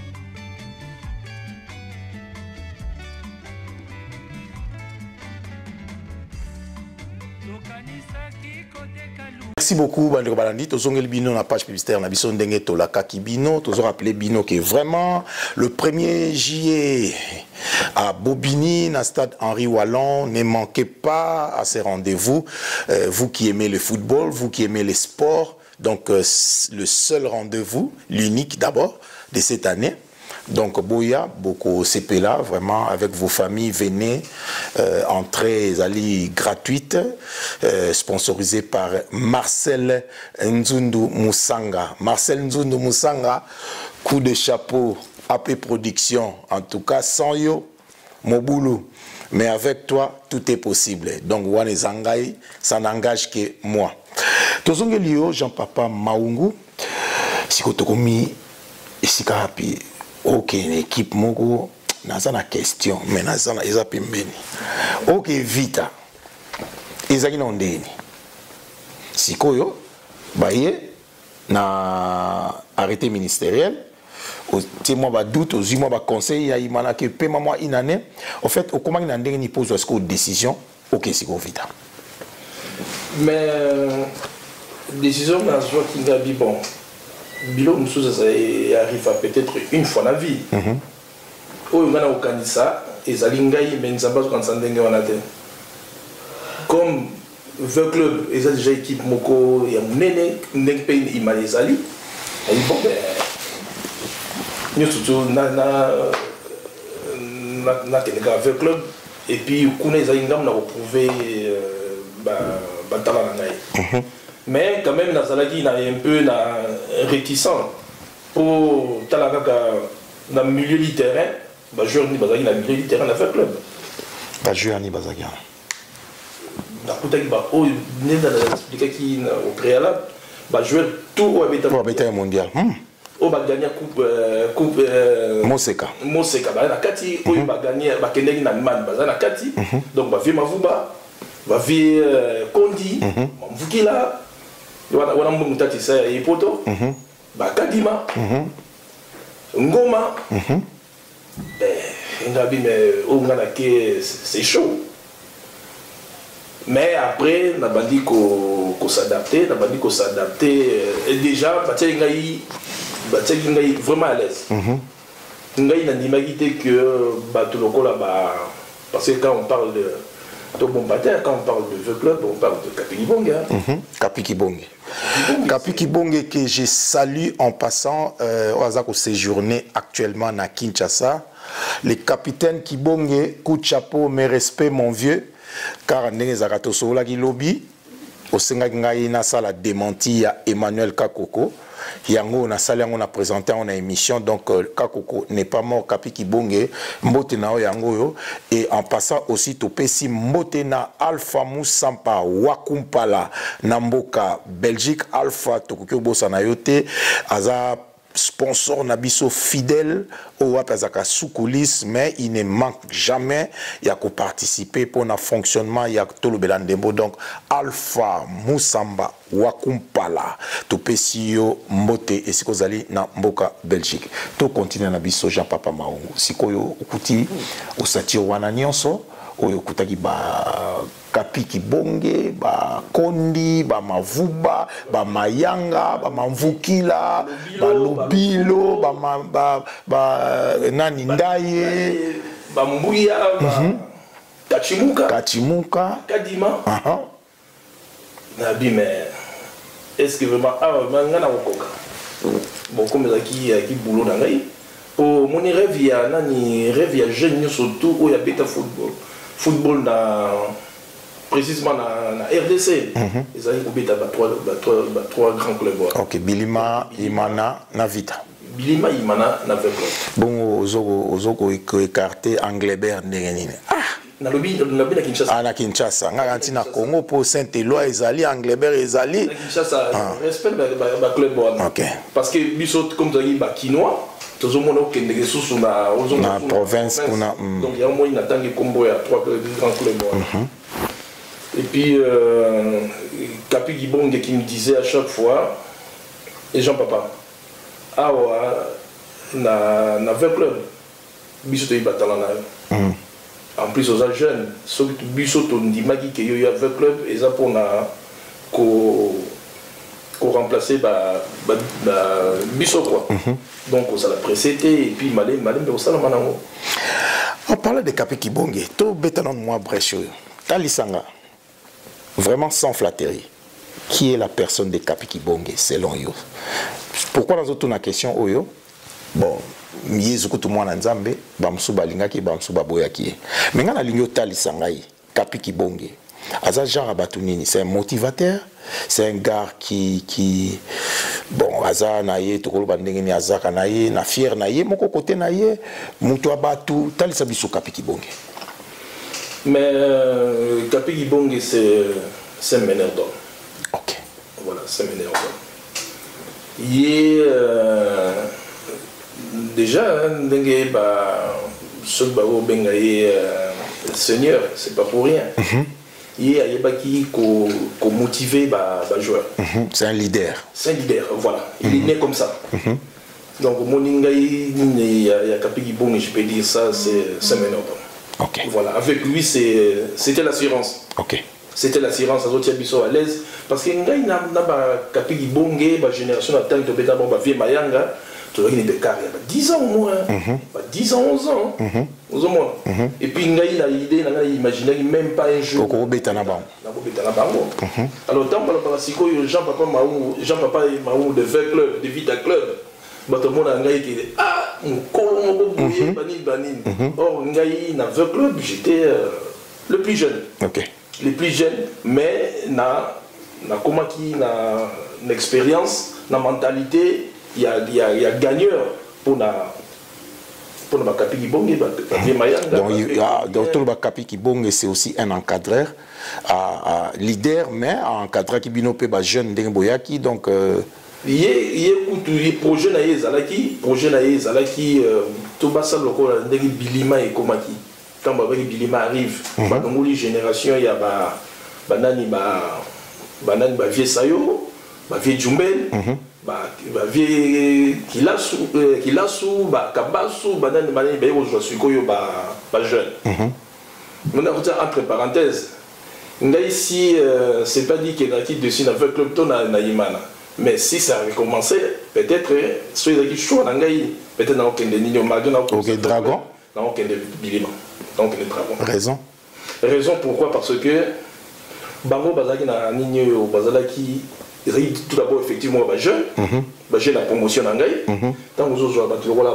Merci beaucoup, Bandeko Balandi. Tozongel Bino, la page publicitaire, na biso ndenge to la kaki Bino. Tozong appelé Bino qui est vraiment le 1er juillet à Bobigny, na stade Henri Wallon. Ne manquez pas à ces rendez-vous. Vous qui aimez le football, vous qui aimez les sports, Donc, le seul rendez-vous, l'unique d'abord, de cette année. Donc, Boya, beaucoup CP là, vraiment, avec vos familles, venez, entrée gratuite, sponsorisée par Marcel Nzundu Moussanga. Marcel Nzundu Moussanga, coup de chapeau, AP Production, en tout cas, sans yo, Moboulou. Mais avec toi, tout est possible. Donc, Wane Zangai, ça n'engage que moi. Tozongelio, Jean-Papa Maungu, si vous avez mis, ok, l'équipe moko naza na question mais naza na eza pembeni. Ok, vita ezaki na ndeni sikoyo baye na arrêté ministériel au moi ba doute aux moi ba conseil ya imana ke pema moi une année en fait au comment na ndenge ni pose est-ce que décision ok siko vita mais décision na zo kingabi bon bilo musuza ça arrive à peut-être une fois dans la vie. Oh, il y a un candidat, et Zalingaï, mais nous avons quand comme le club, ils ont déjà équipe Moko, et Nene, Nengpe, il m'a les alliés. Et bon, nous surtout, na le club, et puis, on a retrouvé Batalangaï. Mais quand même, il y a un peu réticent pour dans le milieu du terrain. Bah, joueur ni bazaki dans le milieu du terrain dans le club. Bah, joueur ni bazaki. Dans le bah, oh, il y a qui au préalable. Bah, joueur tout au habitat mondial. Oh, bah, gagner coupe Moseka. Moseka. Bah, na kati, oh, bah, gagner, bah, Kendegi na man, bah, na kati. Donc, bah, vie Mavuba, bah, vie Kondi, Mvukila. Wana mutati sa ipoto ba Kadima Ngoma ngabi mais au ngana ke c'est chaud mais après na bandi ko s'adapter et déjà bateli ngai vraiment à l'aise ngai na nimagité que batuloko là bas parce que quand on parle de quand on parle de vieux club, on parle de Kapi Kibonge. Kapi Kibonge. Kapi Kibonge que je salue en passant au hasard au séjourné actuellement à Kinshasa. Le capitaine Kibonge, coup de chapeau, mes respects mon vieux, car Ndenge Zagato Sola qui lobby, au Sengaï na sala démenti à Emmanuel Kakoko. Yango na sali yango na présenté en émission donc Kakoko n'est pas mort Kapi Kibonge mbote na yango yo et en passant aussi topesi mbote na Alpha Moussampa Wakumpala na mboka Belgique Alpha tokoki bosa na yote aza sponsor nabiso fidèle au Wapazaka sous coulisses mais il ne manque jamais il y a qu'à participer pour un fonctionnement il y a tout le Belandembo donc Alpha Moussamba Wakumpala to pesio mbote et sikozali na mboka Belgique to continue na biso Jean Papa Maungu sikoyo okuti osati wana nyonso oyo kutaki ba Kapi Kibonge, ba Kondi, ba Mavuba, ba Mayanga, ba Mamvukila, ba Lobilo, ba Nani Ndaye, ba Mbuya, ba Kachimuka, Kadima. Nabi mais est-ce que vraiment ngana okoka. Bon comme qui boulot na ngai. Pour mon rêve il y a nani rêve il y a jeune surtout où il y a beta football précisément na RDC. Ils ont trois grands clubs. Ok, Bilima, Imana, Navita. Bilima, Imana, Navita. Bon, Ozoko écarté Anglebert Ndengenine. Ah! Na Kinshasa. Ah, na Kinshasa. Na na Congo pour Saint-Éloi, Ezali, Anglebert, Ezali. Na Kinshasa, respect ba club. Ok. Parce que Bissot, comme tu as dit, ba Kinois. Tout le monde a na province donc il y a au moins une attaque combo à trois grands clubs. Et puis Kapi Kibonge qui me disait à chaque fois et Jean Papa ah ouais na 20 clubs biso yi batala na en plus aux jeunes ceux biso to ndimaki que yo ya 20 clubs et ça pour na ko remplacer biso quoi. Donc ça l'a précédé et puis malé mais ça la manango. On parle de Kapi Kibonge, to betanon moi brèche talisanga. Vraiment sans flatterie. qui est la personne de Kapi Kibonge selon yo? Pourquoi dans autres la question oyo? Bon, yezuku tout monde nzambe, bamsu balingaki, bamsu baboyaki. Mais ngana lingo tali sangai, Kapi Kibonge. Aza genre Batunini, c'est un motivateur, c'est un gars qui bon, aza naye tokolo bandenge ni aza kanaye, na fier naye, moko côté naye, muto abatu, tali sabiso Kapi Kibonge. Mais Kapi Kibonge c'est un meneur d'homme. OK. Voilà, c'est un meneur d'homme. Il est déjà ndenge ba ce bao bengaye seigneur, c'est pas pour rien. Il est qui motiver ba joueur. C'est un leader. C'est un leader, voilà. Il est né comme ça. Donc moningai il y a Kapi Kibonge, je peux dire ça, c'est un meneur d'homme. OK. Voilà, avec lui c'était l'assurance. OK. C'était l'assurance à d'autres biso à l'aise parce que ngai na ba Kapi Kibonge ba génération à temps to beta ba vie mayanga to il est carré 10 ans au moins 10 ans 11 ans aux moins et puis ngai na idée na imaginer même pas un jour ko beta na bango alors tant par siko Jean Papa Maou de Vert Club de Vita Club bato mona ngai qui ah nkolo mo bouyer banine or ngai na Vert Club j'étais le plus jeune. OK. Les plus jeunes, mais na comment qui na expérience, na mentalité, il y a gagneur pour na Kapi Kibonge, donc tout le Kapi Kibonge c'est aussi un encadreur, leader, mais un encadreur qui binopé ba jeune d'Enboyaki donc. Il y a projet na yezalaki, tout basa lokola ndenge bilima et komaki. Quand Bilima arrive, dans la génération, il y a banani vieux Sayo, vieux Djumbel, vieux Kilasu, Kabasu, banani jeune. Maintenant, entre parenthèses, ici, c'est pas dit qu'il y a un titre de signe avec le ton à Naïmana. Mais si ça avait commencé, peut-être, peut-être dans aucun des Nino Magna, Dragon. Dans aucun des Bilima. Donc les travaux. Raison Pourquoi? Parce que Bango Bazaki na Nino Bazalaki tout d'abord effectivement jeune, jeune la promotion en Gaï. Tant que vous autres là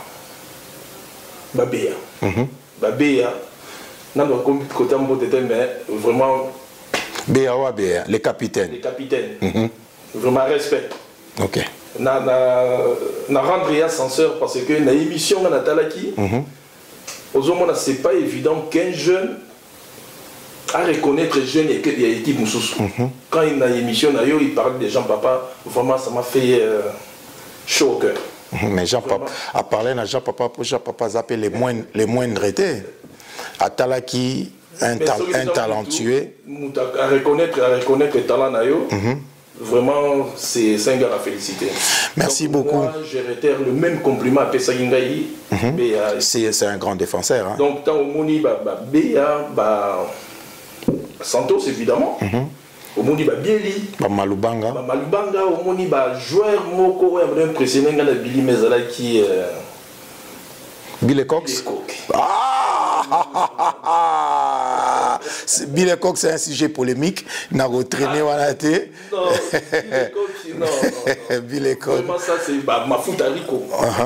Babéa, non côté mais vraiment Béa, les capitaines. Vraiment respect. OK. Na rendre ascenseur parce que na émission on a talaki. Aujourd'hui, c'est pas évident qu'un jeune à reconnaître jeune et qu'il y a équipe Moussous. Quand il y a une émission, il parle des gens papa, vraiment ça m'a fait chaud au cœur. Mais Jean-Papa, à parler de Jean-Papa, pour Jean-Papa zapper les moindres étaient. À Talaki, un talentueux. À reconnaître le talent nayo. Vraiment, c'est un gars à féliciter. Merci donc, beaucoup. Moi, je réitère le même compliment à Pessagingaï. C'est un grand défenseur. Hein. Donc, tant au Moni, Béa, Santos, évidemment. Au Moni, Bieli. Malubanga. Malubanga, au Moni, joueur Moko, impressionné, il y a Billy Mezala qui. Billy Cox. Billy Cox, c'est un sujet polémique. Il a retraîné Wanaté. Non. Billy Cox. Vraiment, ça, c'est ma Foutarico.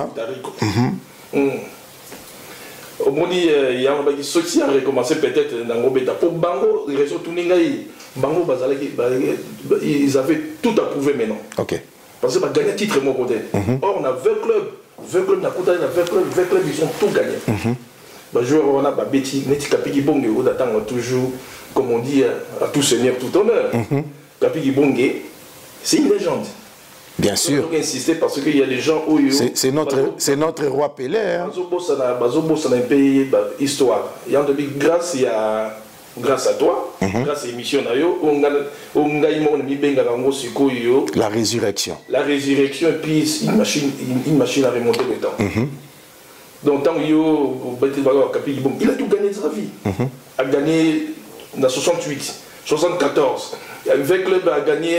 Au Moni, il y a un qui a recommencé peut-être dans Ngobeta. Pour Bango, ils sont tournés. Bango, ils avaient tout approuvé maintenant. OK. Parce que gagné titre mon côté. Or, on a 20 clubs. 20 clubs, ils ont tout gagné. Joueur, on a Betty, Kapi Kibonge, on attend toujours, comme on dit, à tout seigneur, tout honneur. Kapi Kibonge, c'est une légende. Bien sûr. On insister parce qu'il y a des gens où c'est notre roi Pelé. Bazobos a un pays histoire. Il y a grâce à toi, grâce à l'émission la résurrection. La résurrection et puis une machine à remonter le temps. Donc tant il a tout gagné de sa vie. A gagné dans 68, 74. Avec le club a gagné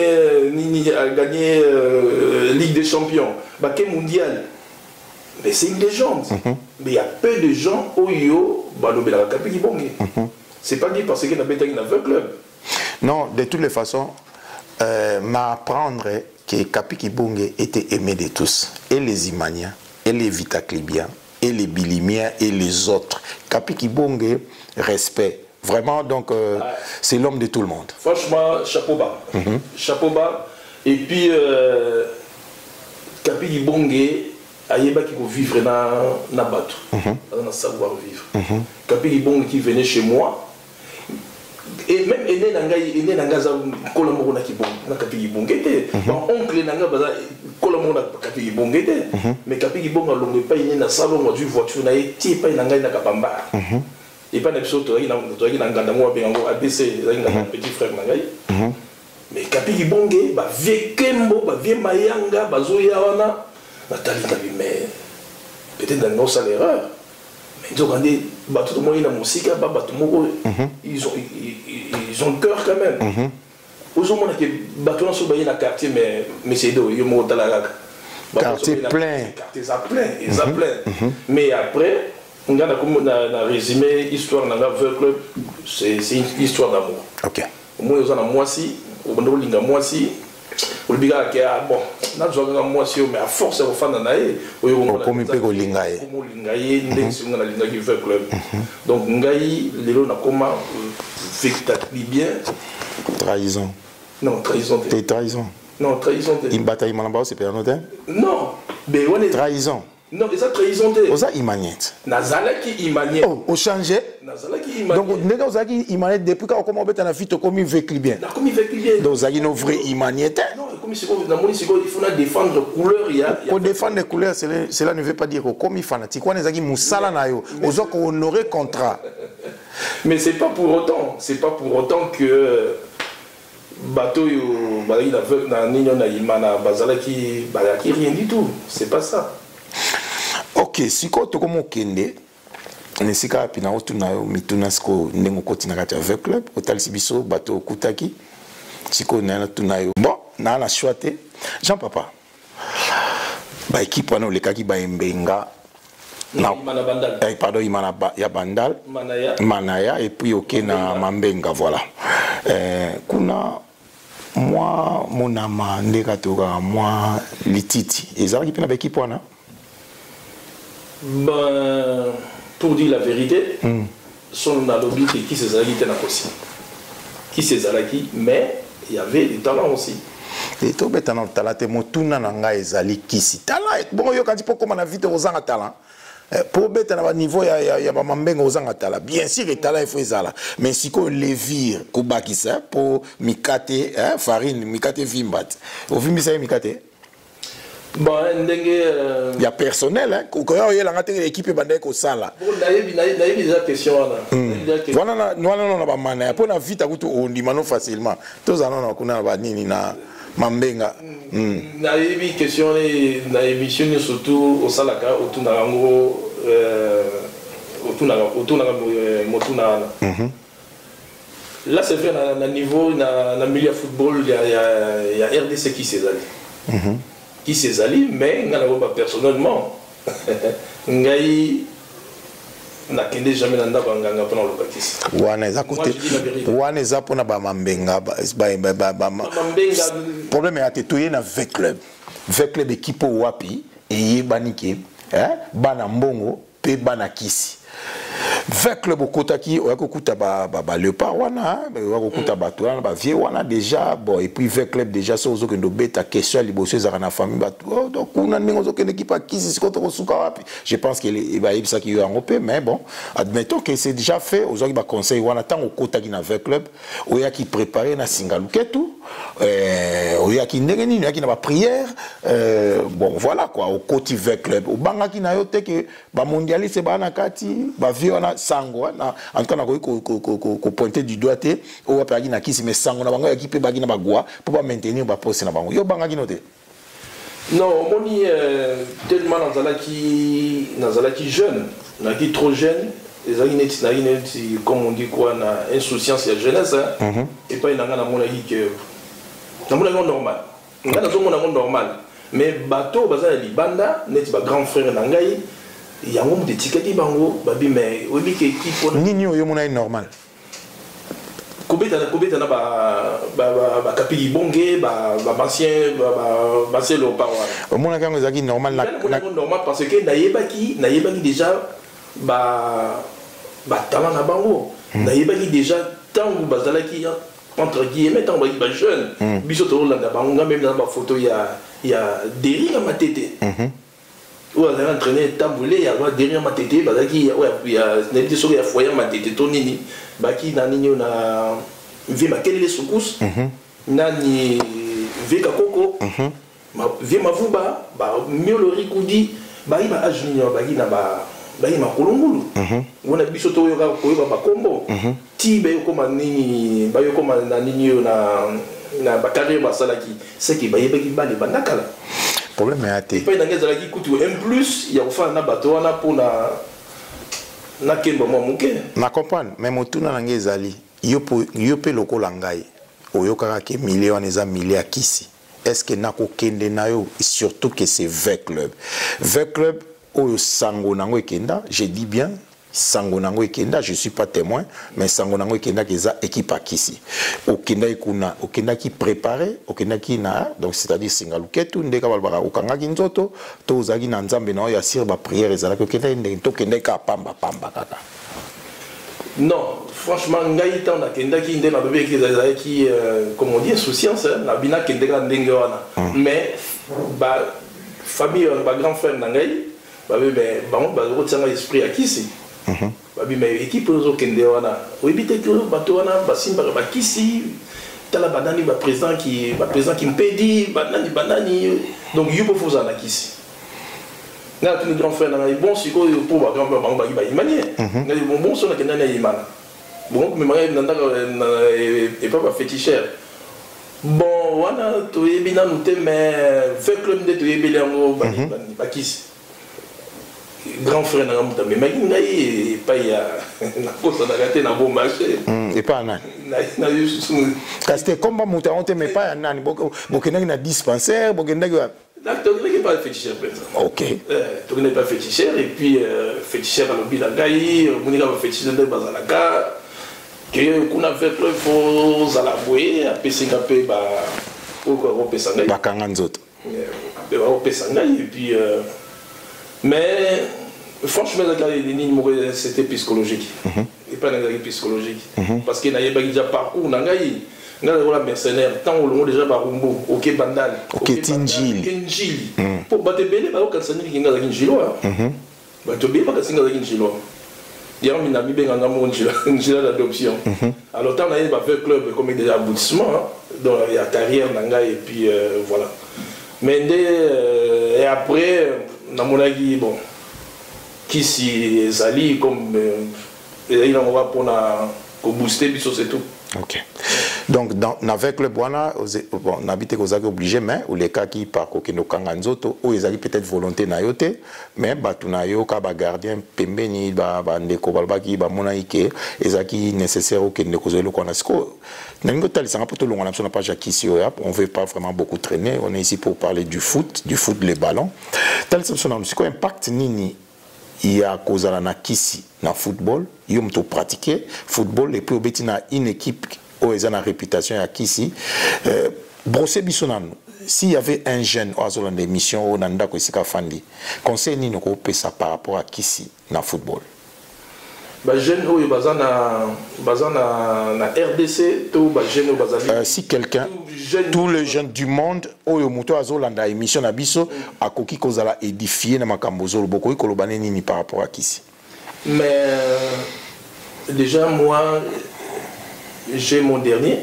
Ligue des Champions, Baké mondial. Mais c'est une légende. Mais il y a peu de gens où c'est pas dit parce qu'il y a un club. Non, de toutes les façons, m'apprendre que Kapi Kibonge était aimé de tous, et les Imaniens, et les Vitaklibiens, et les Bilimiens, et les autres. Kapi Kibonge, respect. Vraiment, donc, c'est l'homme de tout le monde. Franchement, chapeau bas. Chapeau bas. Et puis, Kapi Kibonge, Ayeba qui vivre dans bateau, dans savoir vivre. Kapi Kibonge qui venait chez moi, et même Ene Nangaza, Kolomona Kibonge, Kapi Kibonge, mon oncle Nangaza, Kolomona Kapi Kibonge, mais Kapi Kibonge a l'homme pas une salon de voiture, n'a été pas une Nangaï Nakapamba. Et pas n'importe qui n'a un petit frère Nangaï. Mais Kapi Kibonge, vie Kembo, vie Mayanga, Bazoyawana. Mais peut-être dans nos salaires, mais ils ont gagné tout le monde dans la musique, ils ont cœur quand même. Aux gens qui battent dans le quartier, mais c'est d'où ils ont quartier plein. Mais après, on a résumé l'histoire dans le club, c'est une histoire d'amour. Ok. Moi, ils ont un mois-ci, au Bandolinga mois-ci. Bon, moi aussi, mais à force de faire un aïe, comme il peut lingaye. Donc, Ngaï, les gens comment bien. Trahison. Non, trahison. T'es trahison. Non, trahison. Une bataille malamba, c'est pas un autre. Non, mais on est trahison. Non, mais ça trahison. Osa imanette. Nazala qui imanette. Oh, au changé. Nazala qui imanette. Donc, nega osa qui imanette depuis quand on commence à la vie, comme il veut bien. Comme il veut bien. Donc, osa qui nos vrais imanette. Non, comme il faut défendre les couleurs. Pour défendre les couleurs, cela ne veut pas dire que comme il fanatique, on est à Moussala nayo, osa qu'on honorer contrat. Mais c'est pas pour autant, que bateau il rien du tout, c'est pas ça. Ok, si tu as comme okende, nesika pina otuna mituna sko ndengo kotina kati avec club, otalisi biso bateau kutaki. Siko na tunayo. Bon, na la choité. Jean Papa. Ba équipe wana olekaki ba embenga. Pardon, Imana ya Bandal, Manaya, et puis ok na Mambenga, voilà. Kuna moi mon ama ndekatoka moi lititi. Ezala ki pena ba équipe wana. Ben, pour dire la vérité, son lobby qui s'est zalaki tena kosi. Qui s'est zalaki, mais il y avait des talents aussi. Et tout bête dans le talent, motuna nanga ezali kisi. Talent, bon yo quand tu peux comme na vite aux talent. Pour mettre à niveau, il y a Mambenga aux Angatala. Bien sûr, les talents, il faut les avoir. Mais si on les vire, pour Mikate, farine, Mikate Vimbat. Au Vimbat, Mikate? Bon, il y a personnel, hein. Quand il y a l'équipe qui est sala. Bon, il y a des questions. Voilà, nous allons pas maner. Pour la vie, on dit facilement. Tous allons na nini na Mambenga. Na yebi question na émission surtout au salaka autour na ngo autour na motuna. Là c'est vrai na niveau na milieu football il y a RDC qui s'est allé. Qui s'est allé mais ngana ba personnellement ngai na kende jamais na ndaba nganga pona lokatisi. Wana eza côté wana eza pona ba Mambenga problème est à toyer na avec club équipe wapi et yebanike bana mbongo pe bana kisi avec club okotaki oyakokuta ba leopard wana oyakokuta bato wana ba vie wana déjà bon et puis avec club déjà so ozokendo beta question liboso ezaka na famille bato donc kuna ndingo ozokende équipe kisi sikoto kosuka wapi je pense que ba yebisa ki yo ngopé mais bon admettons que c'est déjà fait ozaki ba conseil wana tango okotaki na avec club oyaki préparer na singaluketu oyaki ndenge nini oyaki na ba prière bon voilà quoi au côté avec club obangaki na yo te que ba mondialiste ba na kati ba vie wana sango na en tout cas na ko pointer du doigt te o wa pagi na kisi mais sango na bango ya kipe bagi na bagwa pour pas maintenir ba poste na bango yo bangaki note. Non, moni tellement nazalaki jeune, nazalaki trop jeune, les comme on dit quoi na insouciance et jeunesse hein. Et pas na ngana mona que na mona normal. Ngana zo mona normal. Mais bateau bazala libanda net ba grand frère na ngai il y a un de tikaki bango babi mais obi ke équipe nini yo mona normal kobeta na ba kapili bonge ba ancien le paroi au moins quand vous avez normal normal parce que nayebaki déjà ba talent na bango nayebaki déjà tangu bazalaki entre guillemets tangu ba jeune biso to landa bango même dans ba photo il y a derrière ma tête ou on a entraîné tamboulé il y a derrière ma tête bazaki il y a n'était sur il foyer ma tête to nini baki na nini na vi makelele soukous nani veka koko ma vi mavuba ba miolori kudi ba iba ajunior ba ina ba ma kolongulu wona biso to yoka koyoka ba kombo ti ba yokoma nini ba yokoma na nini na ba carrière ba salaki c'est que ba yebaki ba le bandakala problème est até pas dans ezalaki kutu en plus il y a ofana na bato wana pour na kemba mo muke na comprendre mais motuna na ngezali yo pe lokola ngai oyokaka ke million eza million ya kisi est-ce que nako kende na yo surtout que c'est V club oyo sango nango ekenda je dis bien sango nango ekenda je suis pas témoin mais sango nango ekenda keza équipe akisi okenda ikuna okenda ki préparer okenda ki na donc c'est-à-dire singaluketu ndeka balbara okanga ki nzoto to uzaki na nzambe na yo ya sir ba prière ezala ko kenda ndenge to kenda ka pamba kaka. Non, franchement, ngai tan na kenda ki ndena bébé qui comme on dit insouciance na bina kenda ka ndenge wana mais ba famille ba grand frère na ngai ba bébé ba ko tsanga esprit akisi ba bi mais équipe zo kende wana obité que bato wana ba simba ba kisi tala banani ba président qui mpedi banani donc yupo foza na kisi na tous les grands frères na bon siko pour ba grand père ba ba imanie na bon so na kenda na imana bon mais mari na et pas ba féticheur bon wana to yebina nous te mais fait club de to yebeli ngo ba kisi grand frère na muta mais ngai pas ya na kosa na gâté na bon marché et pas nani na c'était comme muta on te mais pas nani bokena na dispensaire bokena l'acteur n'est pas féticheur OK tu n'es pas féticheur et puis féticheur à l'obila gai monika va féticheur de bazalaka que kuna fait club faut zala boye a pesinga pe ba ko pesanga ba kanga nzoto ba pesanga et puis mais franchement c'était psychologique et pas psychologique parce que n'ayez pas déjà parcours n'angai n'a mercenaire tant au long déjà par rumbo OK bandal OK tinjili pour battre belé ba okansani kinga za kinjilo ba to be pas kinga za kinjilo dia on mina bibenga ngamo njila d'adoption alors tant n'ayez pas fait club comme déjà aboutissement dans la carrière n'angai et puis voilà mais et après na monaki bon kisi ezali comme il en va pour na ko booster biso c'est tout. OK. Donc avec le Boana bon n'habite ko zaki obligé mais ou les cas qui par ko kino kanga nzoto ou ezali peut-être volonté na yote mais batu na yo ka ba gardien pembeni ba ndeko balbaki ba monaike ezaki nécessaire que ndeko zelo kona siko n'ingo tali sanga poto longa na page ya kisi oya on veut pas vraiment beaucoup traîner on est ici pour parler du foot les ballons tali sona siko impact nini il y a cause na kisi na football yo mto pratiquer football et puis obeti na une équipe où ils ont la réputation à kisi brosser bisonan s'il y avait un jeune dans l'émission au nanda ko sika fandi conseil ni ko pesa par rapport à kisi na football ba jeune oyo bazana na RDC to ba jeune bazali si quelqu'un tous les jeunes du monde oyo muto azolanda émission na biso akoki kozala édifier na makambo zolo boko ko lobane nini par rapport à kisi mais déjà moi j'ai mon dernier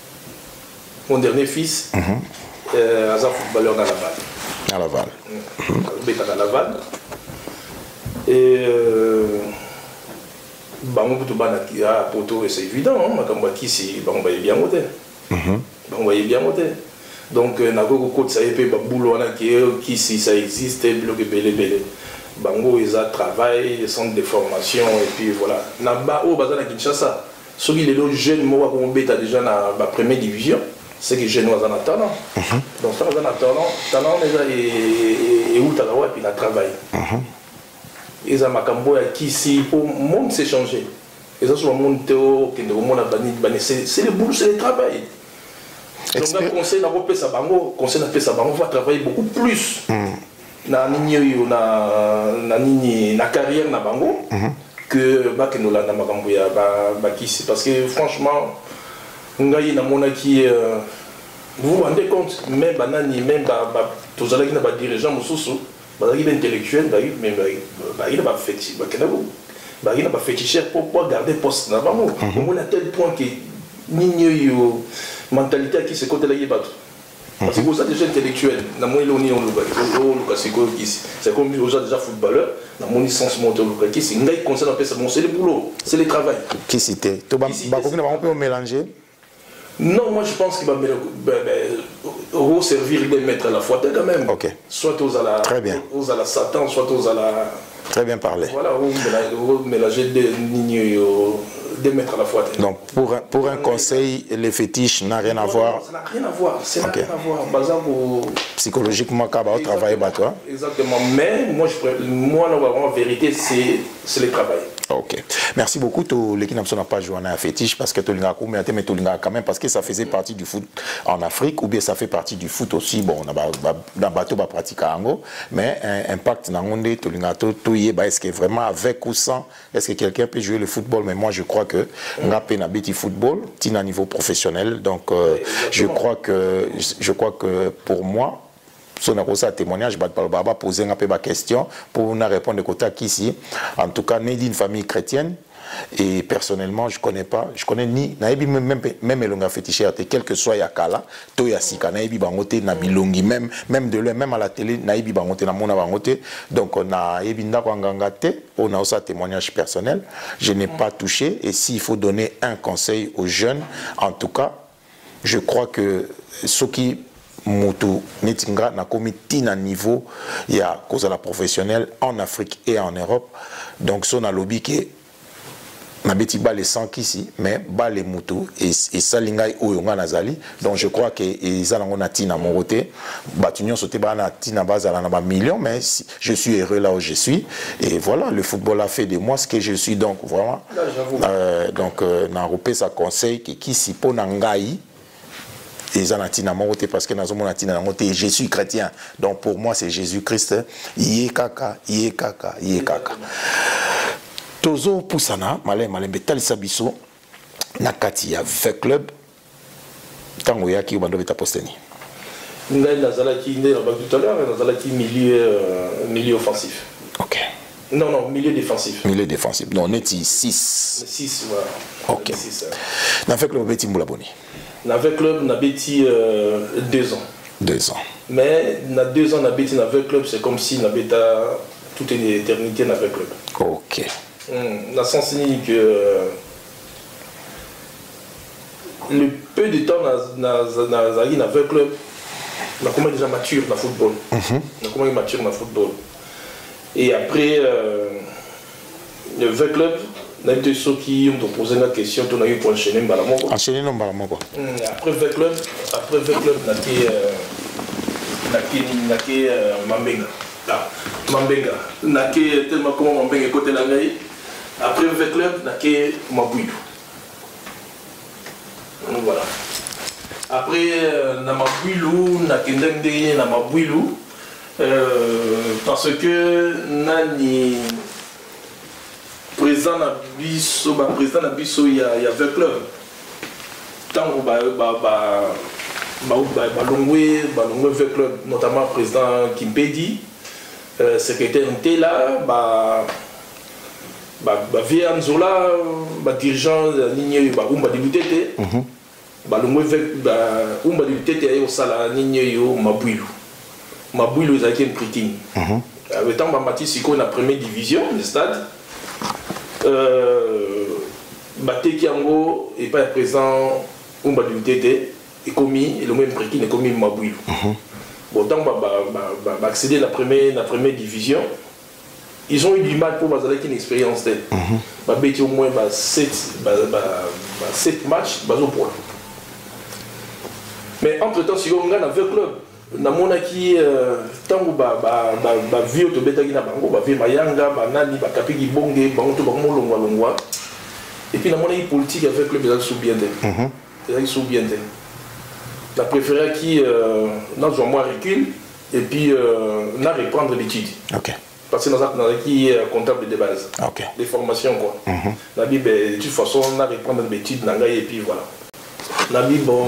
fils Azar footballeur dans Laval à Laval et bango to bana ki a poto c'est évident makambo kisi bango ba bien moté bango ba bien moté donc na go ko ça epé ba boulot na qui si ça existe bloqué belé bango ils a travail centre de formation et puis voilà na ba o bazana Kinshasa ceux qui les jeunes moi ko beta déjà na ba première division c'est que jeunes was en talent donc ça was en talent déjà et où t'as puis na travail ils ont makambo ya kisi pour monde s'est changé Et ça, sur le monde théo, c'est le boulot, c'est le travail. Donc, le conseil n'a pas ça, conseil n'a pas ça, on va travailler beaucoup plus. Na carrière na bango que bakenola na makambo ya bakisi, parce que franchement ngai na mona qui vous vous rendez compte même banani même tous allez na ba dirigeant mususu bazaki intellectuel mais il va fétiche il va féticher pour garder poste na bango on a tel point que ninyo yo mentalité qui se côté là yeba parce que vous êtes déjà intellectuel, c'est comme vous êtes déjà footballeur, dans mon licence c'est le boulot, c'est le travail. Qui c'était? On peut mélanger? Non, moi je pense qu'il va servir de mettre à la fois quand même. Okay. Soit aux à la Satan, soit aux à la. Très bien parlé. Voilà, vous mélangez des mettre à la fois. Donc pour un conseil, les fétiches n'ont rien à voir. Ça n'a rien à voir. C'est rien à voir. Psychologiquement, quand on travaille, toi. Exactement. Mais moi, en vérité, c'est le travail. Ok. Merci beaucoup. L'équipe n'a pas joué à fétiche parce que mais quand même parce que ça faisait partie du foot en Afrique ou bien ça fait partie du foot aussi. Bon, on a dans bateau va pratiquer en mais impact dans monde est-ce que vraiment avec ou sans est-ce que quelqu'un peut jouer le football? Mais moi je crois que on a peine à bêter football, c'est à niveau professionnel. Donc je crois que pour moi si on a posé un témoignage, je vais poser un peu de questions pour nous répondre de côté ici. En tout cas, né d'une famille chrétienne. Et personnellement, je connais ni même elonga féticheur, quel que soit yakala, to yasika, naibi bangote na bilongi même de même à la télé, naibi bangote na mona bangote. Donc on a ebinda kwangangate, on a aussi un témoignage personnel. Je n'ai pas touché et s'il faut donner un conseil aux jeunes, en tout cas, je crois que ceux qui Moutou Netinga n'a commis un niveau il y a cause à la professionnelle en Afrique et en Europe. Donc son a lobby qui n'a pas les 100 ici mais bas les Moutou et ça lingai oyonga nazali. Donc je crois que ils ont na tina mon côté batunion sauté ba na tina bazala na ba millions mais je suis heureux là où je suis et voilà le football a fait de moi ce que je suis donc vraiment donc na repé ça conseil qui si po nangai et parce que je suis chrétien donc pour moi c'est Jésus-Christ yé kaka tozo pusana malembe talisa biso na kati ya V Club tango yaki bando beta posteni ngai nazalaki ndé na tout à l'heure nazalaki milieu offensif. OK. Non, milieu défensif. Milieu défensif. Non, on est 6. 6, voilà. OK. Dans V Club beti mbula boni. Dans V Club na beti 2 ans. 2 ans. Mais na 2 ans na beti na V Club c'est comme si na beta toute une éternité na V Club. OK. Dans le sens que le peu de temps na V Club na comment déjà mature dans le football. Na comment mature dans le football. Et après le V Club on a eu ceux qui ont posé une question, on a eu pour enchaîner Mbalamoko. Enchaîner Mbalamoko. Après V Club, on a Mambenga. Mambenga. On a tellement comment Mambenga côté la veille. Après V Club, on a Mabouilou. Voilà. Après, on a Mabouilou, on a Kendende, on a Mabouilou. Parce que Nani président na biso il y a V Club tant balongwe V Club notamment président Kimpedi secrétaire Ntela Via Nzola dirigeant ligne Umba Dibutete balongwe Umba Dibutete ayo sala ligne yo Mabouilou ils avaient un pricking avec tant Bamati Siko na première division du stade Bateki Yango et pas présent Umba Dibutete et commis le même pricking et commis Mabouilou bon tant accéder à la première division ils ont eu du mal pour avoir une expérience telle au moins 7 matchs au point mais entre temps si on a un club na monaki tango vieux to betaki na bango ba vie mayanga banani ba kapiki bonge bango to bango longwa Et puis, dans mon politique avec le Bézak Soubiente. La préférée qui, dans un mois, recule et puis, n'a reprendre l'étude. Ok. Parce que dans un qui est comptable de base. Ok. Des formations, quoi. La Bible, de toute façon, on a reprendre l'étude, et puis voilà. La Bible, bon,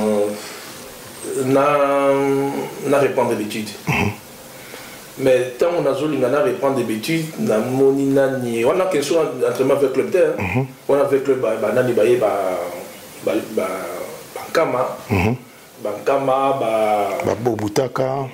n'a reprendre l'étude. Mais tant on a besoin de reprendre des études, on a quelque chose d'entraînement avec le terre. On a avec le Bankama, Bobutaka,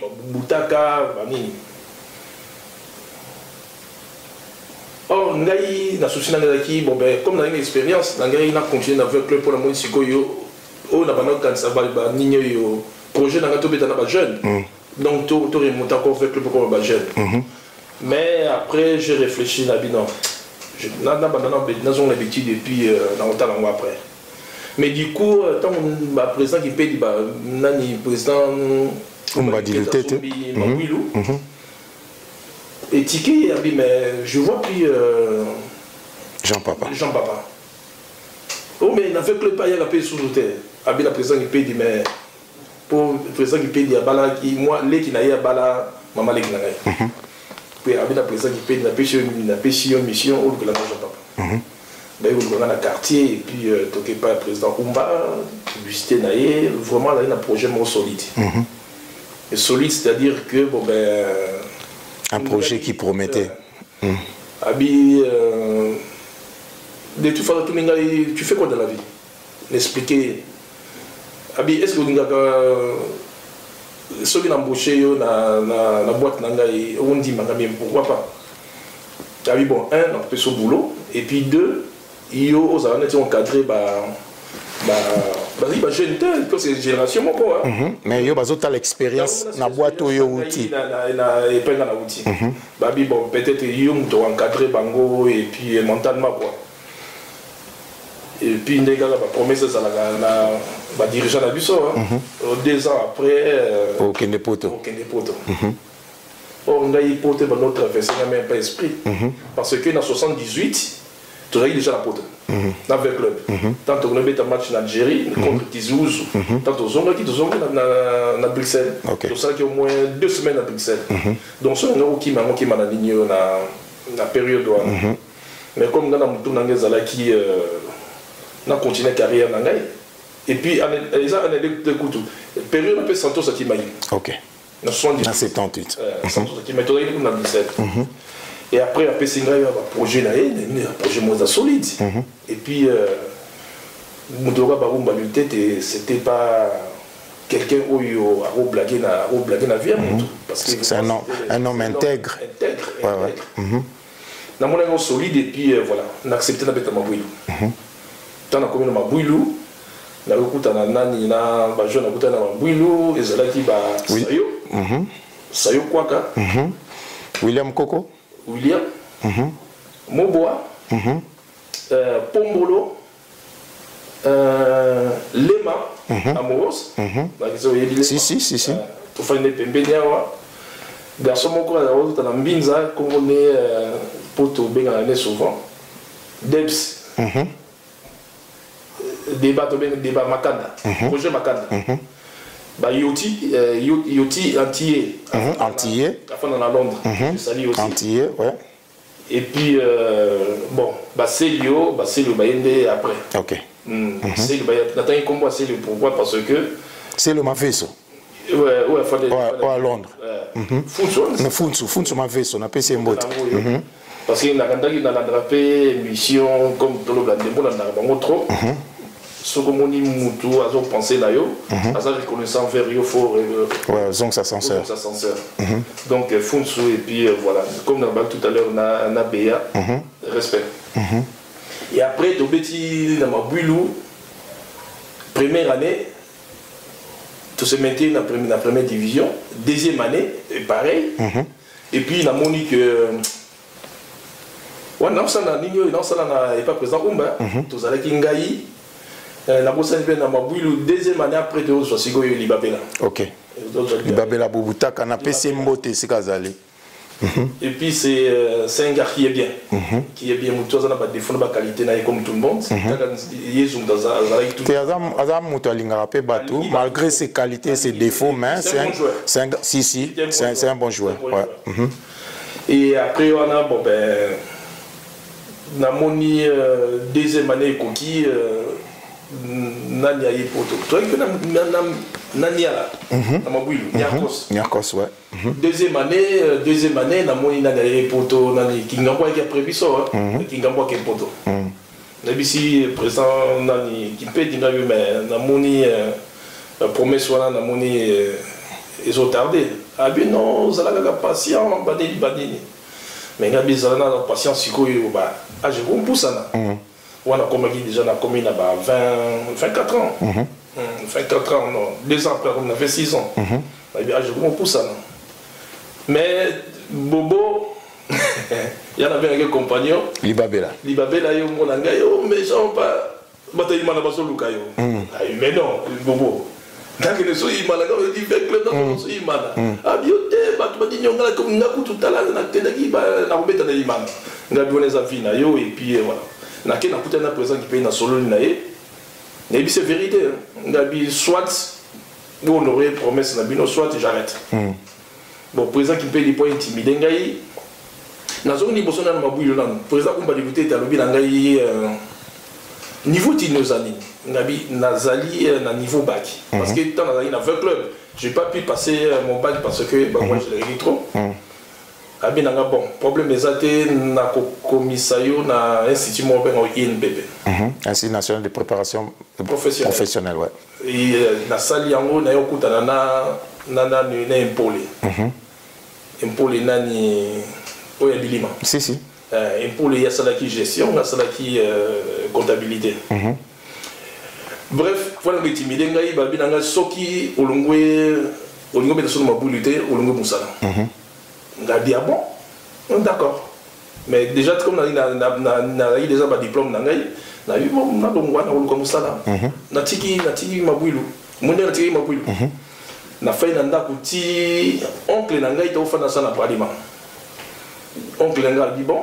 or, ngai na souci nangaki bon ben comme na une expérience ngai na continuer avec le pour la moi sikoyo o na bana kan sa ba ninyo yo projet na ngato beta na ba jeune donc tout remonte encore avec le pour ba jeune mais après j'ai réfléchi na bino je na zone l'habitude et puis na on talent après mais du coup tant ma président qui paye ba nani président on va dire tête et Tiki, mais je vois plus Jean Papa. Oh, mais il n'a fait que le payer la paix sous l'hôtel. Abi la président qui paye, mais pour le président qui paye, Bala, moi, les qui n'a pas Bala, maman les qui n'a pas. Puis Abi la président qui paye, il n'a pas une mission, ou que la Jean Papa. Ben, il y a un quartier, et puis, toqué par le président Oumba, publicité naïe, vraiment, il y a un projet moins solide. Et solide, c'est-à-dire que, bon, ben. Un projet qui promettait. Abi, de toute façon, tu fais quoi dans la vie? L'expliquer. Abi, est-ce que vous avez ceux qui ont embauché dans la boîte, on dit, pourquoi pas? Abi, bon, un, on fait ce boulot, et puis deux, ils ont encadré, jeune que c'est génération quoi. Mais yo bazo l'expérience na boîte yo outil. Et pas dans outil. Babi bon peut-être yo to encadrer bango et puis mentalement quoi. Et puis les gars la promesse ça la dirigeant la busso 2 ans après aucun des poteaux. Or on a hypothèse dans notre traversée même pas esprit parce que dans 78 tu as déjà la pote. Dans le club. Tant que nous avons un match en Algérie contre Tizouz, tant que nous avons à Bruxelles. Tout ça qui au moins 2 semaines à Bruxelles. Donc c'est un euro qui m'a ligne la période. Mais comme nous avons tout le qui a continué la carrière et puis les années de couteau. Période un peu Santos qui m'a eu. Ok. Dans 78. Santos qui m'a eu dans Bruxelles. Et après, après c'est un projet moins solide. Et puis, Moudora Baroum c'était pas quelqu'un qui a blagué la vie. C'est un homme intègre. Dans mon avis solide, et puis voilà, on a accepté la bête à Mabouilou. Tant qu'on a commis Mabouilou, on a écouté un nani, un jeune a Mabouilou, et c'est là qui va Sayo Kwaka. William Coco. William, Moboa, Pombolo, Lema, Amoros, si. Pour faire des pembeniawa, garçon moko à la route à la mbinza, comme on est pour tout bien l'année souvent. Debs, débat Makanda, projet Makanda. Yoti Antillais. Antillais. Enfin, dans la Londres. Antillais, ouais. Et puis, bon, Célio Bayende après. Ok. Célio Bayende. Comment Célio? Pourquoi? Parce que. C'est le Mafeso. Ouais, à Londres. Funso Mafeso, on a passé un mot. Parce qu'il a attrapé une mission comme tout le monde, trop. Ce que mon Moutou a pensé là, a reconnaissant vers il faut donc ça s'enseur. Donc Funsu et puis voilà, comme on a tout à l'heure on a Béa, respect. Et après tu bêtis dans ma boulou, première année, tu se mettais dans la première division, deuxième année, pareil. Et puis la Monique non ça n'a pas présent Oumba, tu as Kingaï. La bosse est dans ma bouille, deuxième année après, tu as Libabela. Ok. Libabela Bobutaka, on a passé un mot, c'est Kazali. Et puis c'est un gars qui est bien. Qui est bien, tout ça n'a pas de défaut, pas de qualité, comme tout le monde. Malgré ses qualités, ses défauts, mais c'est un bon joueur. Et après, on a, bon ben, Namoni, deuxième année, Koki, Nania et Poto. Tu vois que Nania là, Nyakos, ouais. Deuxième année, Namoni Nania et Poto, Nani, Kingambo qui a prévu ça, Kingambo qui est Poto. Nabisi, président Nani, qui peut dire, mais Namoni, promesse, Namoni, ils ont tardé. Ah bien non, vous avez la patience, badini. Mais vous avez la patience, ah je vous pousse ça. On a déjà la commune à 24 ans. 24 ans, non. 2 ans après, on avait 6 ans. Ah je vous pousse ça. Mais Bobo, il y en avait un compagnon. Libabela, il mais j'en pas. Mais non, Bobo. Quand il so imana quand il dit avec le nom so imana abiote batu nyonga comme ngaku tout à l'heure na tendaki ba na robeta na imana ngabi on les a vu na yo et puis voilà na ke na kuta na présent qui paye na solo na ye mais c'est vérité ngabi soit on aurait promesse na bino soit j'arrête bon présent qui paye des points intimidé ngai na zone ni bosona na mabuilo na présent kumba débuté ta lobi na ngai niveau Tinozani, Nazali na niveau bac. Parce que tant Nazali na 20 clubs, je n'ai pas pu passer mon bac parce que moi je l'ai trop. Abinanga bon, problème exacté na commissariat na institut mobile au INPP. Institut national de préparation professionnelle, ouais. Et na sali yango na yokuta na impolé. Impolé nani oya bilima. Si. Impolé ya salaki gestion, ya salaki comptabilité. Bref, voilà le timide ngai ba binanga soki olongwe beta solo mabulité olongwe musala. Ngabi bon, d'accord. Mais déjà comme na déjà ba diplôme na ngai na eu na longwa na olongwe musala. Na tiki mabuilu. Munde na tiki mabuilu. Na fai na ndako ti oncle na ngai to fana sana palima. Oncle ngai dit bon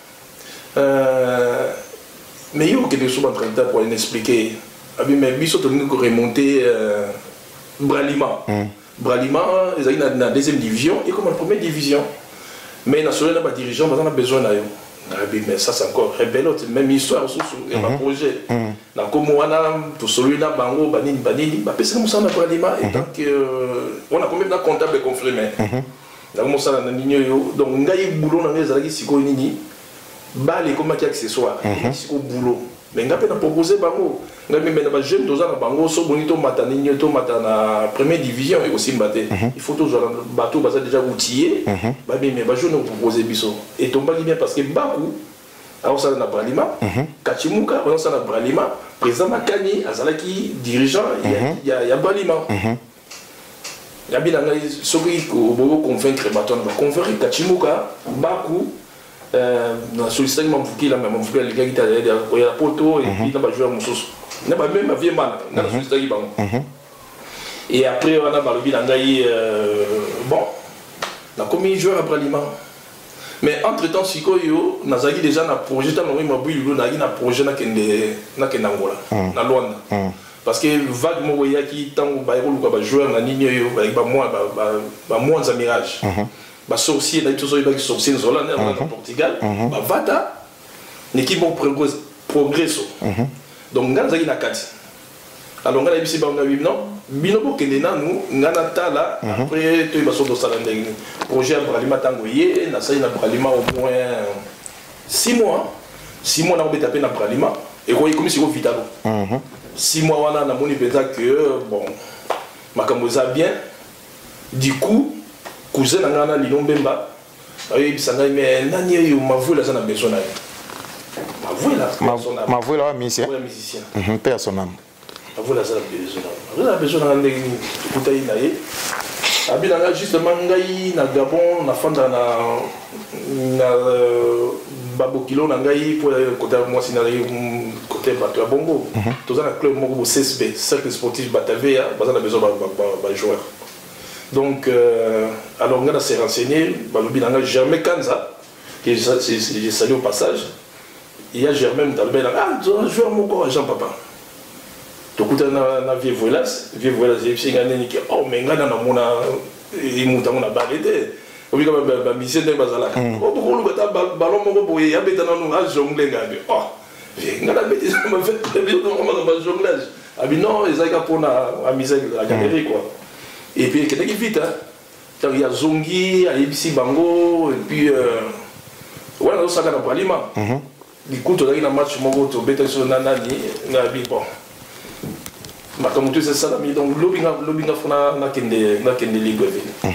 mais il y a quelque chose en train de pour expliquer. Mais il faut remonter Bralima. Bralima, ils sont dans la deuxième division et comme en première division. Mais national n'a pas dirigeant, on a besoin d'ailleurs. Mais ça c'est encore rebelle, même histoire sous un projet. Na comme on a tout celui là bango banini, bah personne ne s'en a Bralima et donc on a quand même un comptable confirmé. Donc on s'en a donc ngai boulot na ngai zalaki siko nini. Bale comme accessoire au boulot mais ngapé na proposer bango ngapé mais na jeune doza na bango so bonito matani to matana première division et aussi mbaté il faut toujours bateau basa déjà outillé ba mais jeune proposer biso et tomba bien parce que baku alors ça na Bralima Kachimuka on ça na Bralima président Makani azalaki dirigeant il y a Bralima ya bien nga soki ko convaincre bateau na convaincre Kachimuka baku na sollicité mamfuki la mamfuki les gars qui t'a aidé à la poto et puis dans joueur mususu na ba même vie mal na sollicité bango et après on a balobi na ngai bon na commis joueur après Bralima mais entre temps sikoyo nazaki déjà na projet ta ngoi mabuilo na projet na kende Angola na Luanda parce que vague mo ya ki tango ba yolo ba joueur na nini yo ba moins en mirage ba sorcier na tous les sorciers zola na Portugal ba vata l'équipe bon progresso donc nganzaki na kati alors ngana bisi ba ngabi non bino bo kende na nous ngana tala après to ba so do sala ndenge projet Bralima tango ye na sa na Bralima au moins 6 mois na obeta pe na Bralima et ko comme si ko vitalo 6 mois wana na moni peza que bon makambo za bien du coup cousin nangana lilombemba ayi bisanga mais nani yo mavula sana besoin na mavula musicien personnel mavula sana besoin na ndenge kutayi na ye abinanga justement ngai na Gabon na fanda na babokilo na ngai pour côté moi sinari côté bato ya bongo tozana club moko bo CSB cercle sportif Batavia bazana besoin ba joueur Donc, alors on s'est renseigné, balobi nanga Germain Kanza, que j'ai salué au passage. Il y a Germain Talbé, ah, joueur mon corps, Jean Papa. Donc, on a vieux voyage, j'ai fait gagner, oh, mais on a mon et on a balayé. On a dit mission de Bazala. Oh, pourquoi on a ballon mon corps, il y a des gens qui ont jonglé. Oh, on a bêtise, on a fait jonglage. Ah, mais non, ils ont pour la misère, la galerie, quoi. Et puis, il y a qui vite, il y a Zongi, il y a Ibisi Bango, et puis, voilà, ça va dans le Palima. Du coup, tu as un match, tu as bêté sur Nanani, bon. Comme tu sais, ça, donc, lobby n'a qu'une Libreville.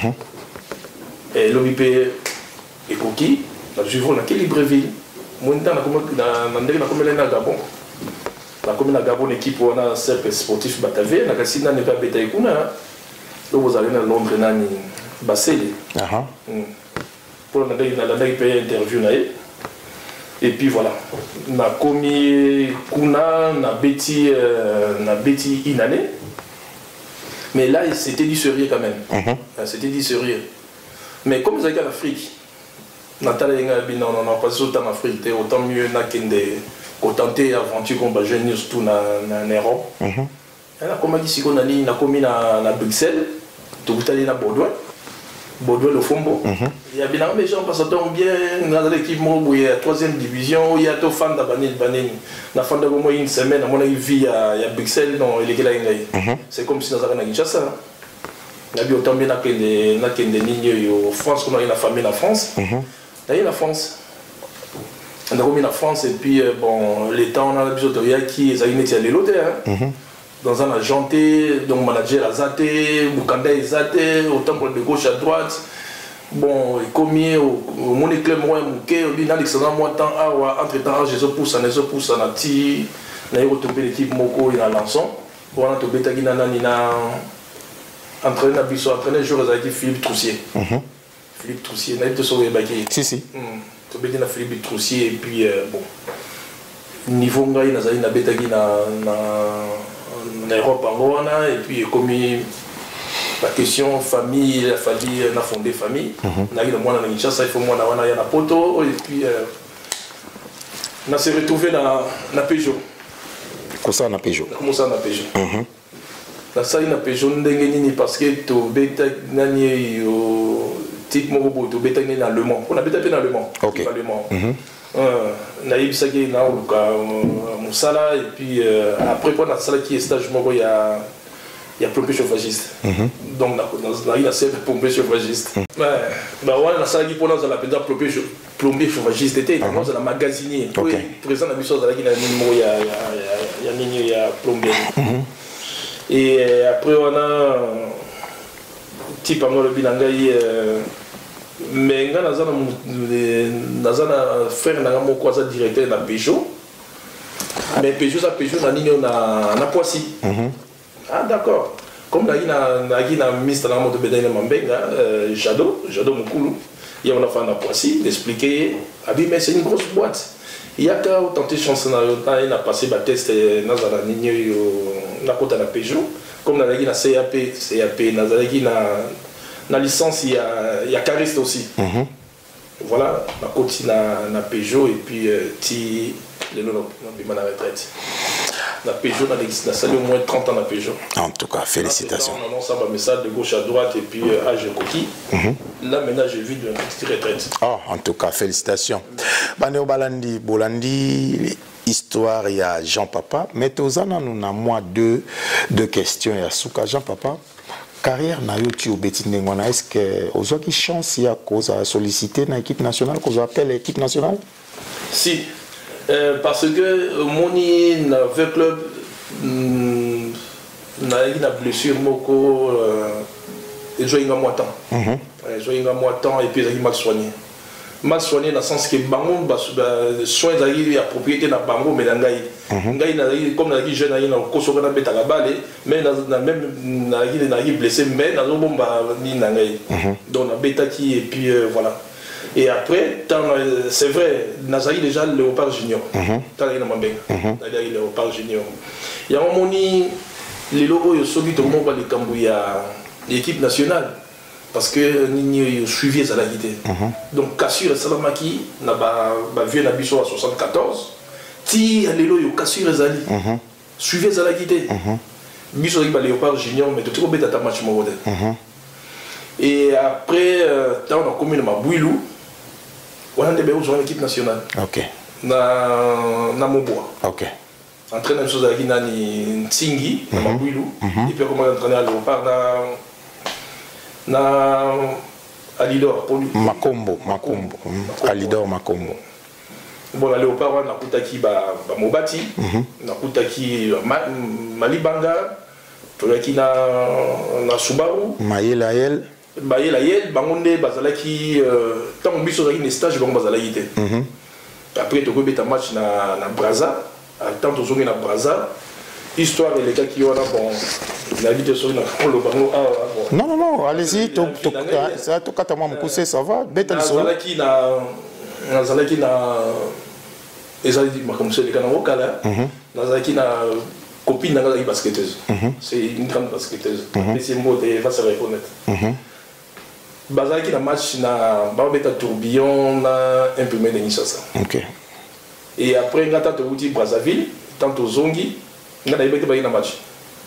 Et lobby et Koki, la Juvon n'a qu'une Libreville. Moi, je suis à Gabon. La commune de Gabon, l'équipe où on a un cercle sportif Batavé, la Cassina n'est pas bêtée. Donc vous allez dans Londres, Nani Basseli. Pour la interview. Et puis voilà. On a commis Kuna, on a bêti Inane. Mais là, c'était du sérieux quand même. C'était du sérieux. Mais comme vous avez en Afrique, on n'a pas passé autant en Afrique, autant mieux qu'on tentait aventure qu'on va jeune surtout en Europe. Comme dit, on a commis à Bruxelles, tout allé à Bordeaux, le Fombo. Il y a bien des gens qui passent bien dans l'équipe où il y a 3e division, il y a tout fan de la fin de moins une semaine, à mon avis, à Bruxelles, il est là. C'est comme si nous avions Kinshasa. Il y a bien autant bien que des lignes en France, comme il y a la famille en France. Il y a la France. On a remis la France et puis bon, les temps on a besoin de qui est allé l'hôtel. Dans un agenté, donc manager a zaté, Boukanda est zaté, autant pour de gauche à droite. Bon, commis au mon éclair moi mouké, on dit Alexandre moi temps entre temps je pousse en ati, na yo tomber l'équipe moko il a lançon. On a tomber tagina nina entraîneur biso entraîneur joueur a été Philippe Troussier. Philippe Troussier, na été sauvé baki. Si. Tomber na Philippe Troussier et puis bon. Niveau ngai na zali na betagi na Europe en Rwanda et puis comme la question famille, la famille, on a fondé famille. On a eu le mois dans Kinshasa, il faut moi on a eu la poto et puis on s'est retrouvé dans Peugeot. Comment ça na Peugeot? Comment ça na Peugeot? Na ça na Peugeot ndengeni parce que to beta nani au type moko to beta nani dans Le Mans. On a beta dans Le Mans. OK. Le Mans. Naïb Sagé na Moussala et puis après pour la salle qui est stage moko il y a plombier chauffagiste. Donc dans il a servi plombier chauffagiste. Bah voilà la salle qui pour nous la pédale plombier chauffagiste était dans la magasinier. Présent la mission dans la qui il y a plombier. Et après on a type à moi le bilangai mais nga nazana faire na mo quoi ça directeur na Peugeot mais Peugeot na ligne na Poissy. Ah d'accord, comme na ministre na moto bedana mambenga Jado Mukulu il y a on a fait na Poissy d'expliquer abi mais c'est une grosse boîte il y a qu'à tenter chance na passé ba test na za ligne na kota na Peugeot comme na na CAP na za na licence il y a cariste aussi. Voilà, ma côté na Peugeot et puis ti le non na retraite. Na Peugeot na salle au moins 30 ans na Peugeot. En tout cas, félicitations. On annonce un message de gauche à droite et puis âge coquille. Là maintenant je vis d'une petite retraite. Oh, en tout cas, félicitations. Baneo Balandi Bolandi histoire il y a Jean Papa, mais tozana nous na moi deux questions ya Souka Jean Papa. Carrière na yo ti obeti ndengwana est-ce que ozo ki chance ya cause à solliciter na équipe nationale qu'on appelle l'équipe nationale? Si parce que moni na ve club na une blessure moko et jouer un mois temps. Jouer un mois temps et puis il mal soigné dans le sens que bango soins d'ailleurs à propriété na bango mais ngai comme na jeune na ina ko soka na beta la balle mais na même na blessé mais na bomba ni na ngai donc na beta qui et puis voilà et après c'est vrai nazali déjà Léopard Junior tant il na mambenga nazali Léopard Junior il y a un moni les logos yo soki to mo ba le kambu ya l'équipe nationale parce que ni suivi les alaguités. Donc cassure salamaki na ba vieux na biso à 74 ti alelo yo cassure zali suivi les alaguités biso ba Léopard Junior mais tout beta ta match mo et après tant on a commis ma Bouilou on a des joueurs l'équipe nationale. OK. Na Moboa. OK. Entraîneur de chose avec Nani Tsingi na Bouilou et puis comment entraîneur à Léopard na Alidor Makombo Alidor Makombo. Bon la Léopard na kutaki ba Mobati na kutaki Malibanga tolaki na Subaru Mayela Yel bangonde bazalaki tant biso zaki ne stage bango bazalaki te après to beta match na Braza tant to zongi na Braza histoire les gars qui ont bon la vie de sur na le bango non allez-y ça to kata moi mukuse ça va beta so nazalaki na ezali makamse de kana okala nazalaki na copine na basketteuse c'est une grande basketteuse mais c'est mot de va se reconnaître bazalaki na match na babeta tourbillon na imprimé de Kinshasa. OK. Et après ngata to uti Brazzaville tanto zongi ngana ibete ba na match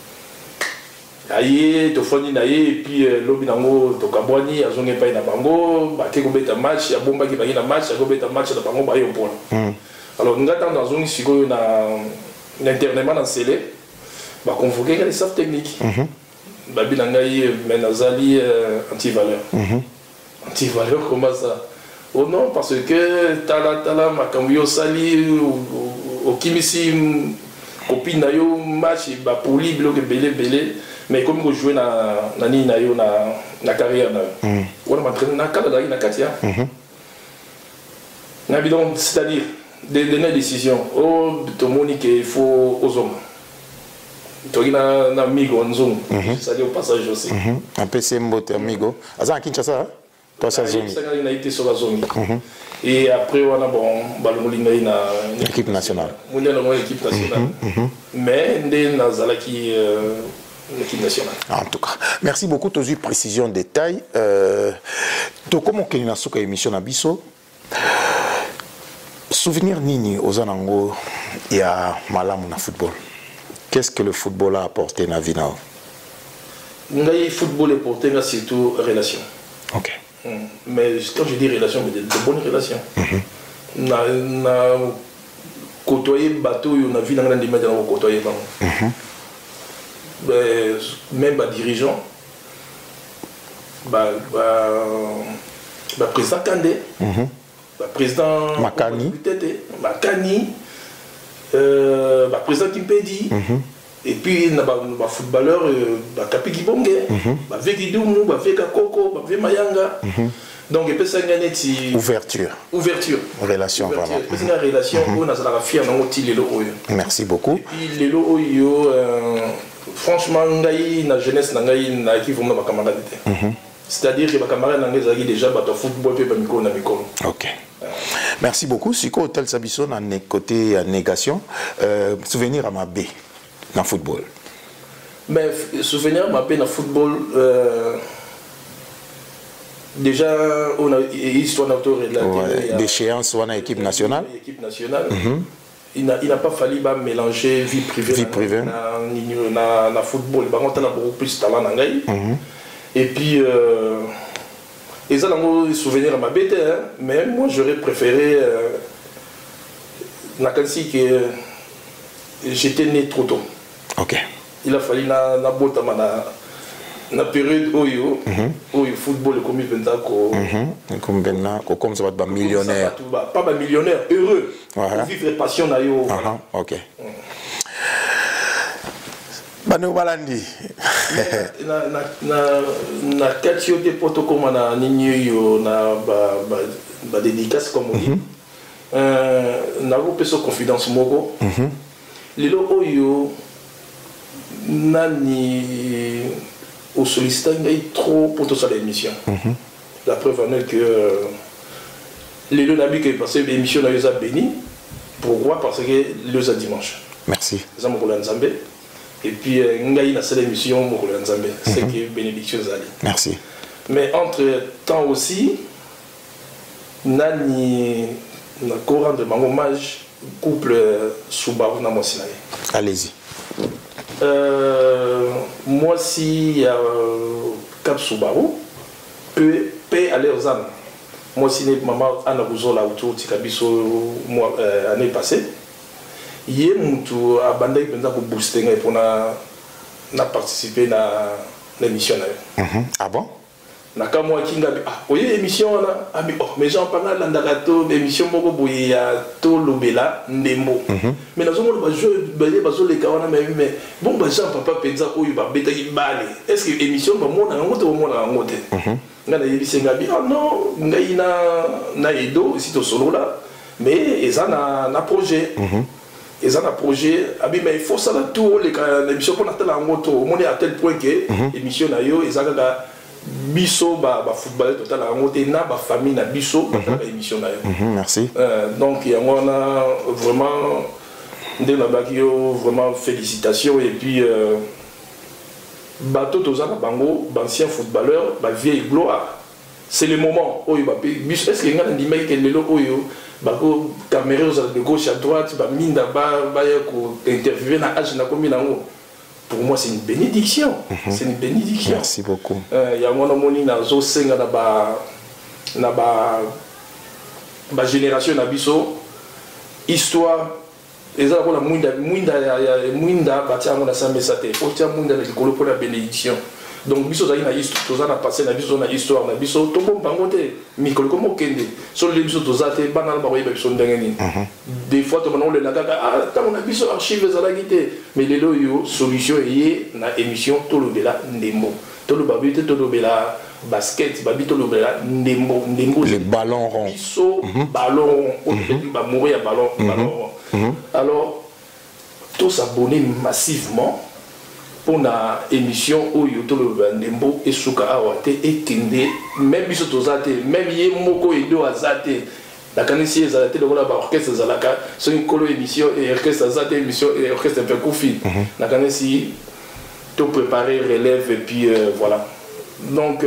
aye to foni na ye et puis lobi nango to kabwani azonge pa na bango ba ke ko beta match ya bomba ki ba na match ya ko beta match na bango ba yo pona. Alors ngata na zongi siko na internement na Sélé ba convoquer les staff technique babi na ngai mais nazali anti-valeur. Anti-valeur comment ça? Oh non, parce que tala makambo yo sali au kimisi copine na yo match ba pour libre que belé mais comme go jouer na ni na yo na carrière na on m'entraîne na cadre na katia na bidon c'est-à-dire des décisions oh to monique il faut aux hommes toki na amigo nzungu c'est-à-dire au passage aussi un PC mbote amigo aza Kinshasa toi ça zone na été sur la zone et après on a bon balongolinga na équipe nationale on est dans l'équipe nationale mais ndé nazalaki l'équipe nationale. En tout cas merci beaucoup tous précision détail to comment que na soka émission na biso souvenir nini ozanango ya malamu na football. Qu'est-ce que le football a apporté dans la vie? Le football a apporté surtout relation. OK. Mais quand je dis relation, mais de bonnes relations. On a côtoyé bateau, on a vu dans les médias, on a côtoyé. Même les dirigeants, le président Kandé, le président Makani, le président Kimpedi, et puis il y a des footballeurs, Kapi Kibonge, Vekidoumou, Vekakoko, Vemayanga. Donc il peut s'en gagner ouverture. Relation vraiment. Relation, on a la fière dans le merci beaucoup. Et puis les lots, franchement, la jeunesse n'a pas qui vont camarade. C'est-à-dire que les camarades n'ont déjà battu football et pas micro. OK. Merci beaucoup. Si vous avez Sabisso dans côté négation, souvenir à ma baie dans le football. Mais souvenir à ma baie dans le football, déjà, on a une histoire d'auteur et de la télé. D'échéance, on a l'équipe nationale. Il n'a pas fallu mélanger vie privée dans le football. Par contre, on a beaucoup plus de talent dans le et puis, ils ont des souvenirs à ma bête, mais moi j'aurais préféré que j'étais né trop tôt. OK. Il a fallu na période où le football est comme comme ça va être millionnaire. Pas millionnaire, heureux. Vivre passion. OK. Bano balandi na quartier de poto comme na ninyo na ba dédicace comme on dit na groupe so confidence moko lelo oyo nani au sollicitant trop pour toute l'émission la preuve en est que lelo nabi que passer l'émission na yosa béni pourquoi parce que le dimanche merci ça mo Nzambe. Et puis, ngai na seule émission, c'est que bénédiction zali. Merci. Mais entre-temps aussi, nani na courant de mon hommage couple Subaru na Mosinaye. Allez-y. Moi si Cap Subaru peut aller aux âmes. Moi si maman Anna Buzola autour de Kabiso année passée. Hier nous a bandé pour booster pour na participer à l'émission. Ah bon? Naka moi kinga oye émission là mais j'en parle dans la émission beaucoup boye ya to lobela ndembo mais nazo mo ba jeu ba zo le kawana mais bon ba Jean papa penza oyo ba beta ibale est-ce que émission ba mona ngote ba mona ngote ngana yebisenga bi non ngai na edo si to solo là mais ezana na projet ezana projet abi mais il faut ça tout les émission pour natala ngoto on est à tel point que émission na yo ezaka biso ba football total à monter na ba famille na biso ba émission na yo. Merci. Donc il y a vraiment vraiment félicitations et puis bateau tozana bango d'anciens footballeurs ba vieille gloire. C'est le moment où il va est-ce que ngana ndimai que lelo oyo bako caméra de gauche à droite ba minda ba ko interviewer na âge na komi nango. Pour moi, c'est une bénédiction. C'est une bénédiction. Merci beaucoup. Il y a mon amoni na zo senga na ba génération na biso histoire eza ko la muinda batia ngona sambe sate. Faut tia muinda na likolo pour la bénédiction. Donc biso zali na histoire, toza na passé na biso na histoire na biso to bon bangote mikolo comme okende. Sur les biso toza te banal ba yeba biso ndengeni. Des fois to banole na kaka tant na biso archives za la guité mais lelo yo solution yé na émission to lobela ndembo. To lo babité to lobela basket babito lobela ndembo les ballons ronds. Biso ballon ba mourir ballon ballon. Alors tous s'abonner massivement pour la émission où Yotolo Ndembo et Souka Awate et Kende, même biso tozate, même yé moko edo azate, la canisi ezate le voilà orchestre zalaka, c'est une colo émission et orchestre azate émission et orchestre peu koufi. La canisi tout préparer relève et puis voilà. Donc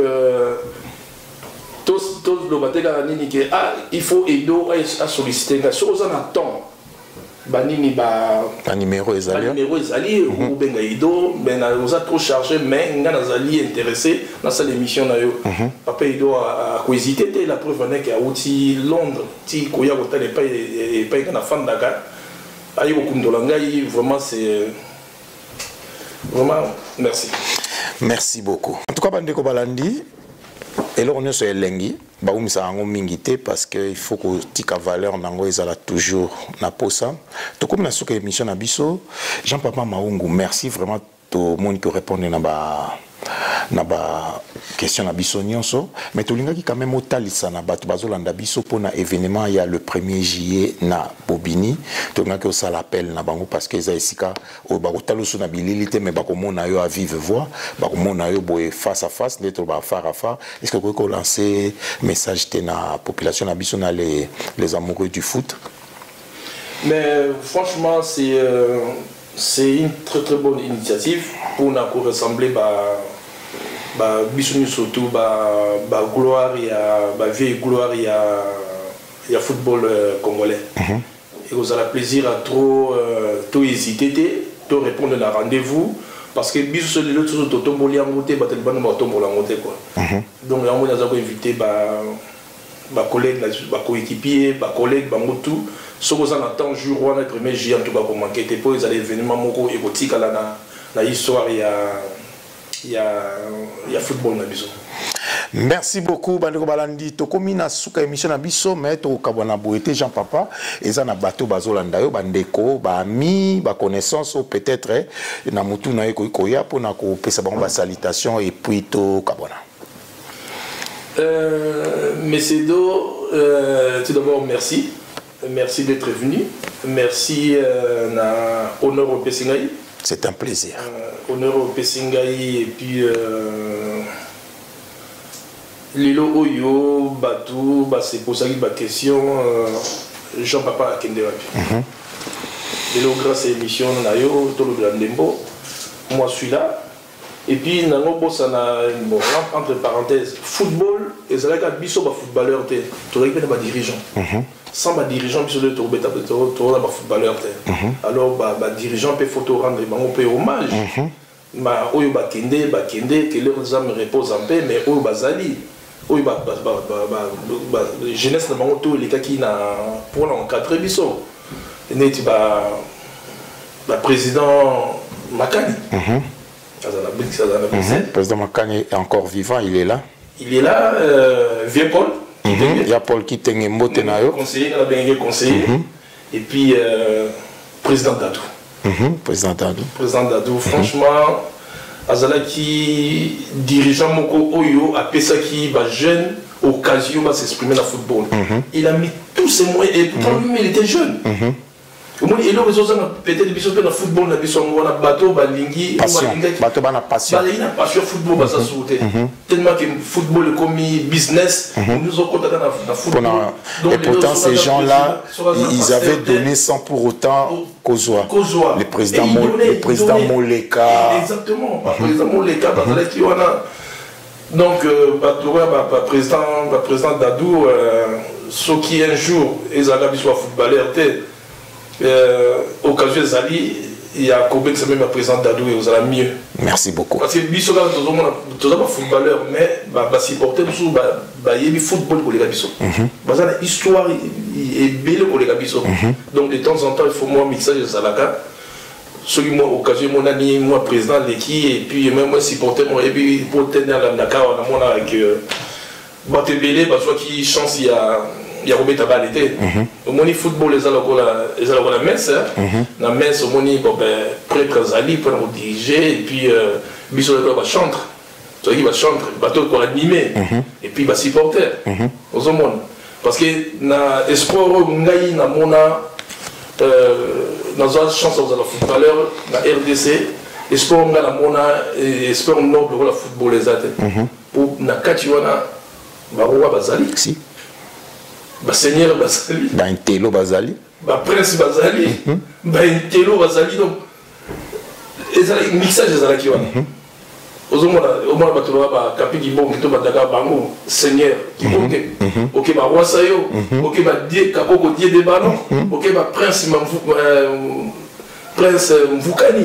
tous le bateau la nini que il faut edo à solliciter, chose en attend. Banini ba numéro ezali ou benga ido ben on a trop chargé mais ngana zali intéressé dans cette émission na yo papa ido a hésité la preuve n'est qu'à outil Londres ti koya ko tale pas na fan daga ayi ko kundola ngai vraiment c'est vraiment merci beaucoup en tout cas bande ko balandi et là on est sur elengi ba umisa ngo mingité parce que il faut que tika valeur nango ezala toujours na posa to comme na suka émission na biso Jean Papa Maungu merci vraiment to monde qui répondre na ba question na biso nyonso mais to lingaki quand même otalisa na bato bazolanda biso pona événement il y a le 1er juillet na Bobini to ngaki o sala appel na bango parce que eza esika o ba kotaloso na bililité mais ba komona yo à vive voix ba komona yo boye face à face d'être ba phare à phare est-ce que vous pouvez lancer message te na population na biso na les amoureux du foot? Mais franchement c'est une très bonne initiative pour nous ressembler bisous surtout gloire et vieille gloire et football congolais. Et vous avez plaisir à trop hésiter, trop répondre à rendez-vous parce que bisous les autres sont tombés en côté, quoi. Donc on a invité collègues, coéquipiers, collègues, tout. Ce que vous attendez jour ou le 1er juillet, en tout cas, pour manquer tes pots, ils allaient événements moko érotiques à la histoire, il y a football na biso. Merci beaucoup Bandeko Balandi tokomi na suka émission na biso mais to kabwana boete Jean Papa eza na bato bazolanda yo bandeko ba ami ba connaissance peut-être na mutu na yo koya pona ko pesa bango ba salutation et puis to kabwana. Monsieur Do, tout d'abord merci. Merci d'être venu. Merci na honneur au Pessingaï. C'est un plaisir. Honneur au Pessingaï et puis Lilo Oyo, Batou, c'est pour ça qu'il y a une question. Jean-Papa Akenderapi. Lilo, grâce à l'émission Nayo, Tolo Blandembo, moi je suis là. Et puis, entre parenthèses, football, et c'est là qu'il y a des footballeurs, tu as des dirigeants. Sans les dirigeants, tu as des footballeurs. Alors, les dirigeants peuvent rendre hommage. Que leurs âmes reposent en paix, mais les jeunesse les cas qui pour l'encadrer, le président Makani. Le président Makani est encore vivant, il est là. Il est là, vieux Paul. Il y a Paul qui est conseiller. Et puis, président Dadou. Président Dadou. Président Dadou, franchement, Azalaki, dirigeant Moko Oyo, a fait qui jeune, occasion de s'exprimer dans le football. Il a mis tous ses moyens, et pourtant lui, il était jeune. Et là, les autres peut-être des dans le football, on a bateau, balingui, passion. Bateau, on a passion. Il a passion football, ça sauté. Tellement que le football est comme business, nous avons contacté dans le football. Et pourtant, ces gens-là, ils avaient donné sans pour autant Kozwa. Le président Moleka. Exactement, le président Moleka, donc, le président Dadou, ceux qui un jour, ils avaient soit footballeur, occasion Zali, il y a Kobe qui est même président Dadou et vous allez mieux. Merci beaucoup. Parce que Bissot, tout le monde footballeur, mais supporter il y a football pour les Gabisso. Parce que l'histoire est belle pour les Gabisso. Donc de temps en temps, il faut moi mixer les Zalaka. Celui moi occasion mon ami, moi président de l'équipe et puis même moi supporter moi et puis pour tenir la Dakar on a mon avec Batebele parce que chance il y a Robert Tabalete. Au moni football les ala la messe la messe au moni prêtre Zali pour nous diriger et puis Bissot va chanter. Toi qui va chanter, bateau pour animer et puis va supporter. Aux hommes parce que na espoir ngai na mona dans une chance aux footballeurs la RDC espoir nga la mona espoir noble pour la football les athées pour na katiwana baroua bazali si ba seigneur bazali ba intelo bazali ba prince bazali ba intelo bazali donc ezali mixage ezala kiwana au moins ba kapi ki bon to ba daga bango seigneur ki boke OK ba roi sayo OK ba die kaboko die de ballon OK ba prince prince Mvukani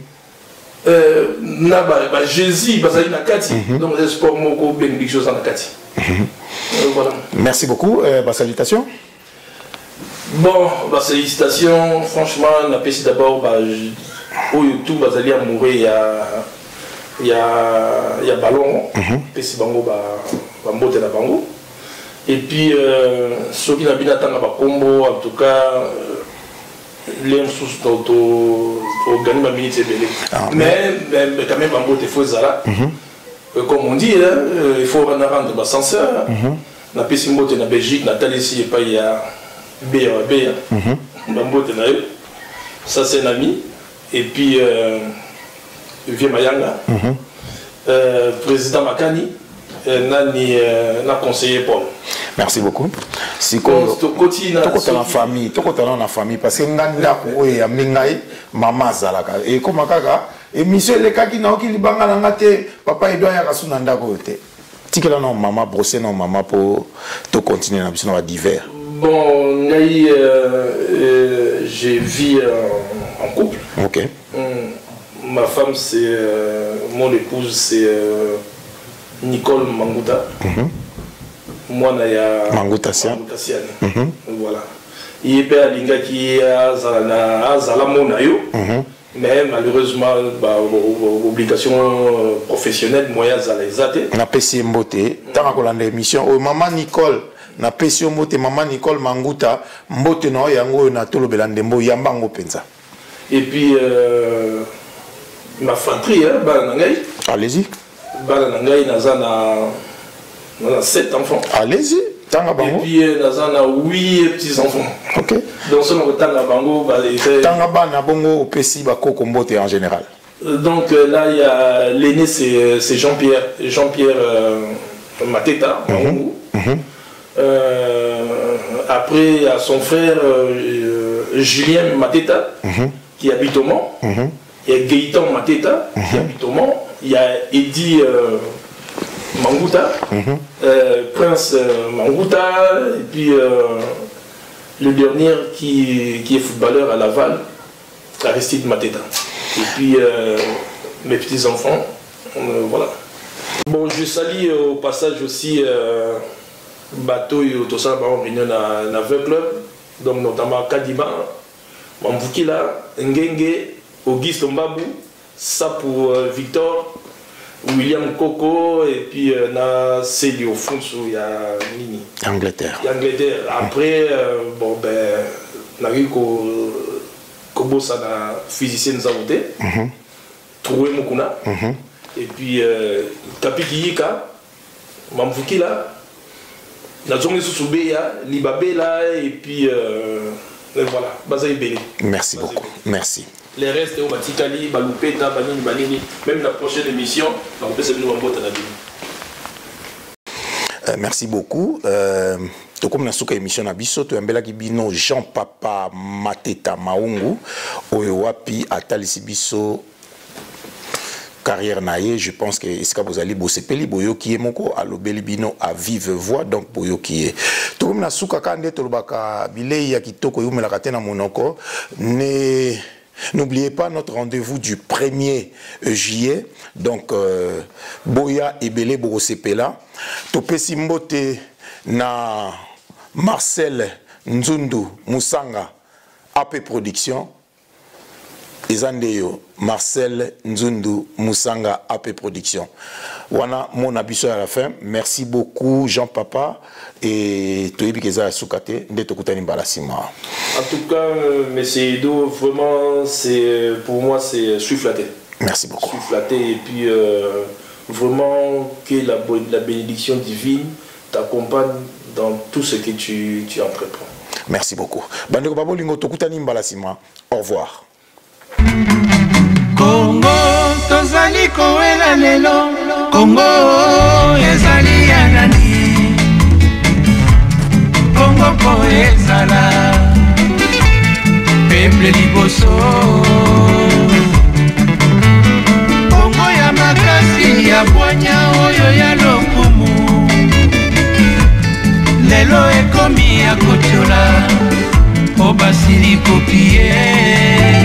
na ba Jésus bazali na kati donc les sports moko bénédiction na kati. Voilà. Merci beaucoup. Salutations. Bon, félicitations. Franchement, on a passé d'abord au YouTube, bazali à mourir il y a ballon, PC bango mbote na bango. Et puis ceux qui n'habitent pas à Combo, en tout cas, les sous organismes militaires mais quand même mbote faut zala. Comme on dit, il faut rendre l'ascenseur. Na PC mbote na Belgique, Nathalie ici et pas il y a BRB. Mbote na eux. Ça c'est un ami. Et puis Vieux Mayanga, président Makani, n'a conseiller Paul. Merci beaucoup. Si la famille, la famille, parce que nganda koe amingai mama zalaka. Et comme kaka, et monsieur le kaki na oki libanga na ngate, papa il doit y avoir son anda kote. Tikela non maman brosser non maman pour te continuer na biso na divers. Bon, j'ai vis en couple. OK. Ma femme, c'est mon épouse, c'est Nicole Manguta. Moi, il y a Manguta Sian. Voilà. Il y a des gens qui sont mais malheureusement, obligation professionnelle, moyens à les athées. On a payé mbote. Tant qu'on a l'émission, maman Nicole. Na pesi mbote maman Nicole Manguta mbote no yango na tolo belandembo yambango penza. Et puis ma fratrie allez-y. Balanangai nazana 7 enfants. Allez-y. Tanga bango. Et puis nazana 8 petits enfants. OK. Donc ce nom tanga bango tanga bana bongo pesi ba koko mbote en général. Donc là il y a l'aîné c'est Jean-Pierre Mateta. Après, à son frère Julien Mateta, qui habite au Mans. Il y a Gaëtan Mateta, qui habite au Mans. il y a Eddie Mangouta, Prince Mangouta, et puis le dernier qui est footballeur à Laval, Aristide Mateta. Et puis mes petits-enfants, voilà. Bon, je salue au passage aussi Bateau et Otosa, réunion dans 20 clubs, donc notamment Kadima, Mamboukila, Ngenge, Auguste Mbabou, ça pour Victor, William Coco, et puis Célie au fond, il y a Nini. Angleterre. Après, bon, ben, on a eu Kobo, ça a physicien nous a voté, Troué Mokuna, et puis Kapiki Yika, Mamboukila, Nazongi Sousoubeya, Libabela, et puis voilà, Bazaï Bélé. Merci beaucoup. Merci. Les restes au Batikali, Baloupeta, Banini, Banini, même la prochaine émission, on peut se venir en boîte à la merci beaucoup. Comme na suka émission na biso to yambela ki bino Jean Papa Mateta Maungu oyo wapi atalisi biso carrière naie, je pense que est-ce que vous allez bosser peli boyo qui est moko alobeli bino à vive voix donc boyo qui est to comme na suka kande to lobaka bilei ya kitoko yumela katena monoko ne. N'oubliez pas notre rendez-vous du 1er juillet. Donc, Boya et Belé Borosepela. Topé Simbote na Marcel Nzundu Musanga AP Production. Ezandeyo Marcel Nzundu Musanga AP Production. Voilà mon abisso à la fin. Merci beaucoup Jean Papa et Toyebi Keza Soukate Ndeto Koutani Balasima. En tout cas, monsieur Edo, vraiment, pour moi, je suis flatté. Merci beaucoup. Je suis flatté et puis vraiment que la bénédiction divine t'accompagne dans tout ce que tu entreprends. Merci beaucoup. Bandeko Babolingo Tokutani Balasima. Au revoir. Congo tozali koela lelo Congo ezali ya nani Congo po ezala peuple liboso Congo ya makasi ya bwanya oyo ya lokumu lelo ekomi ya kotiola po basili kopie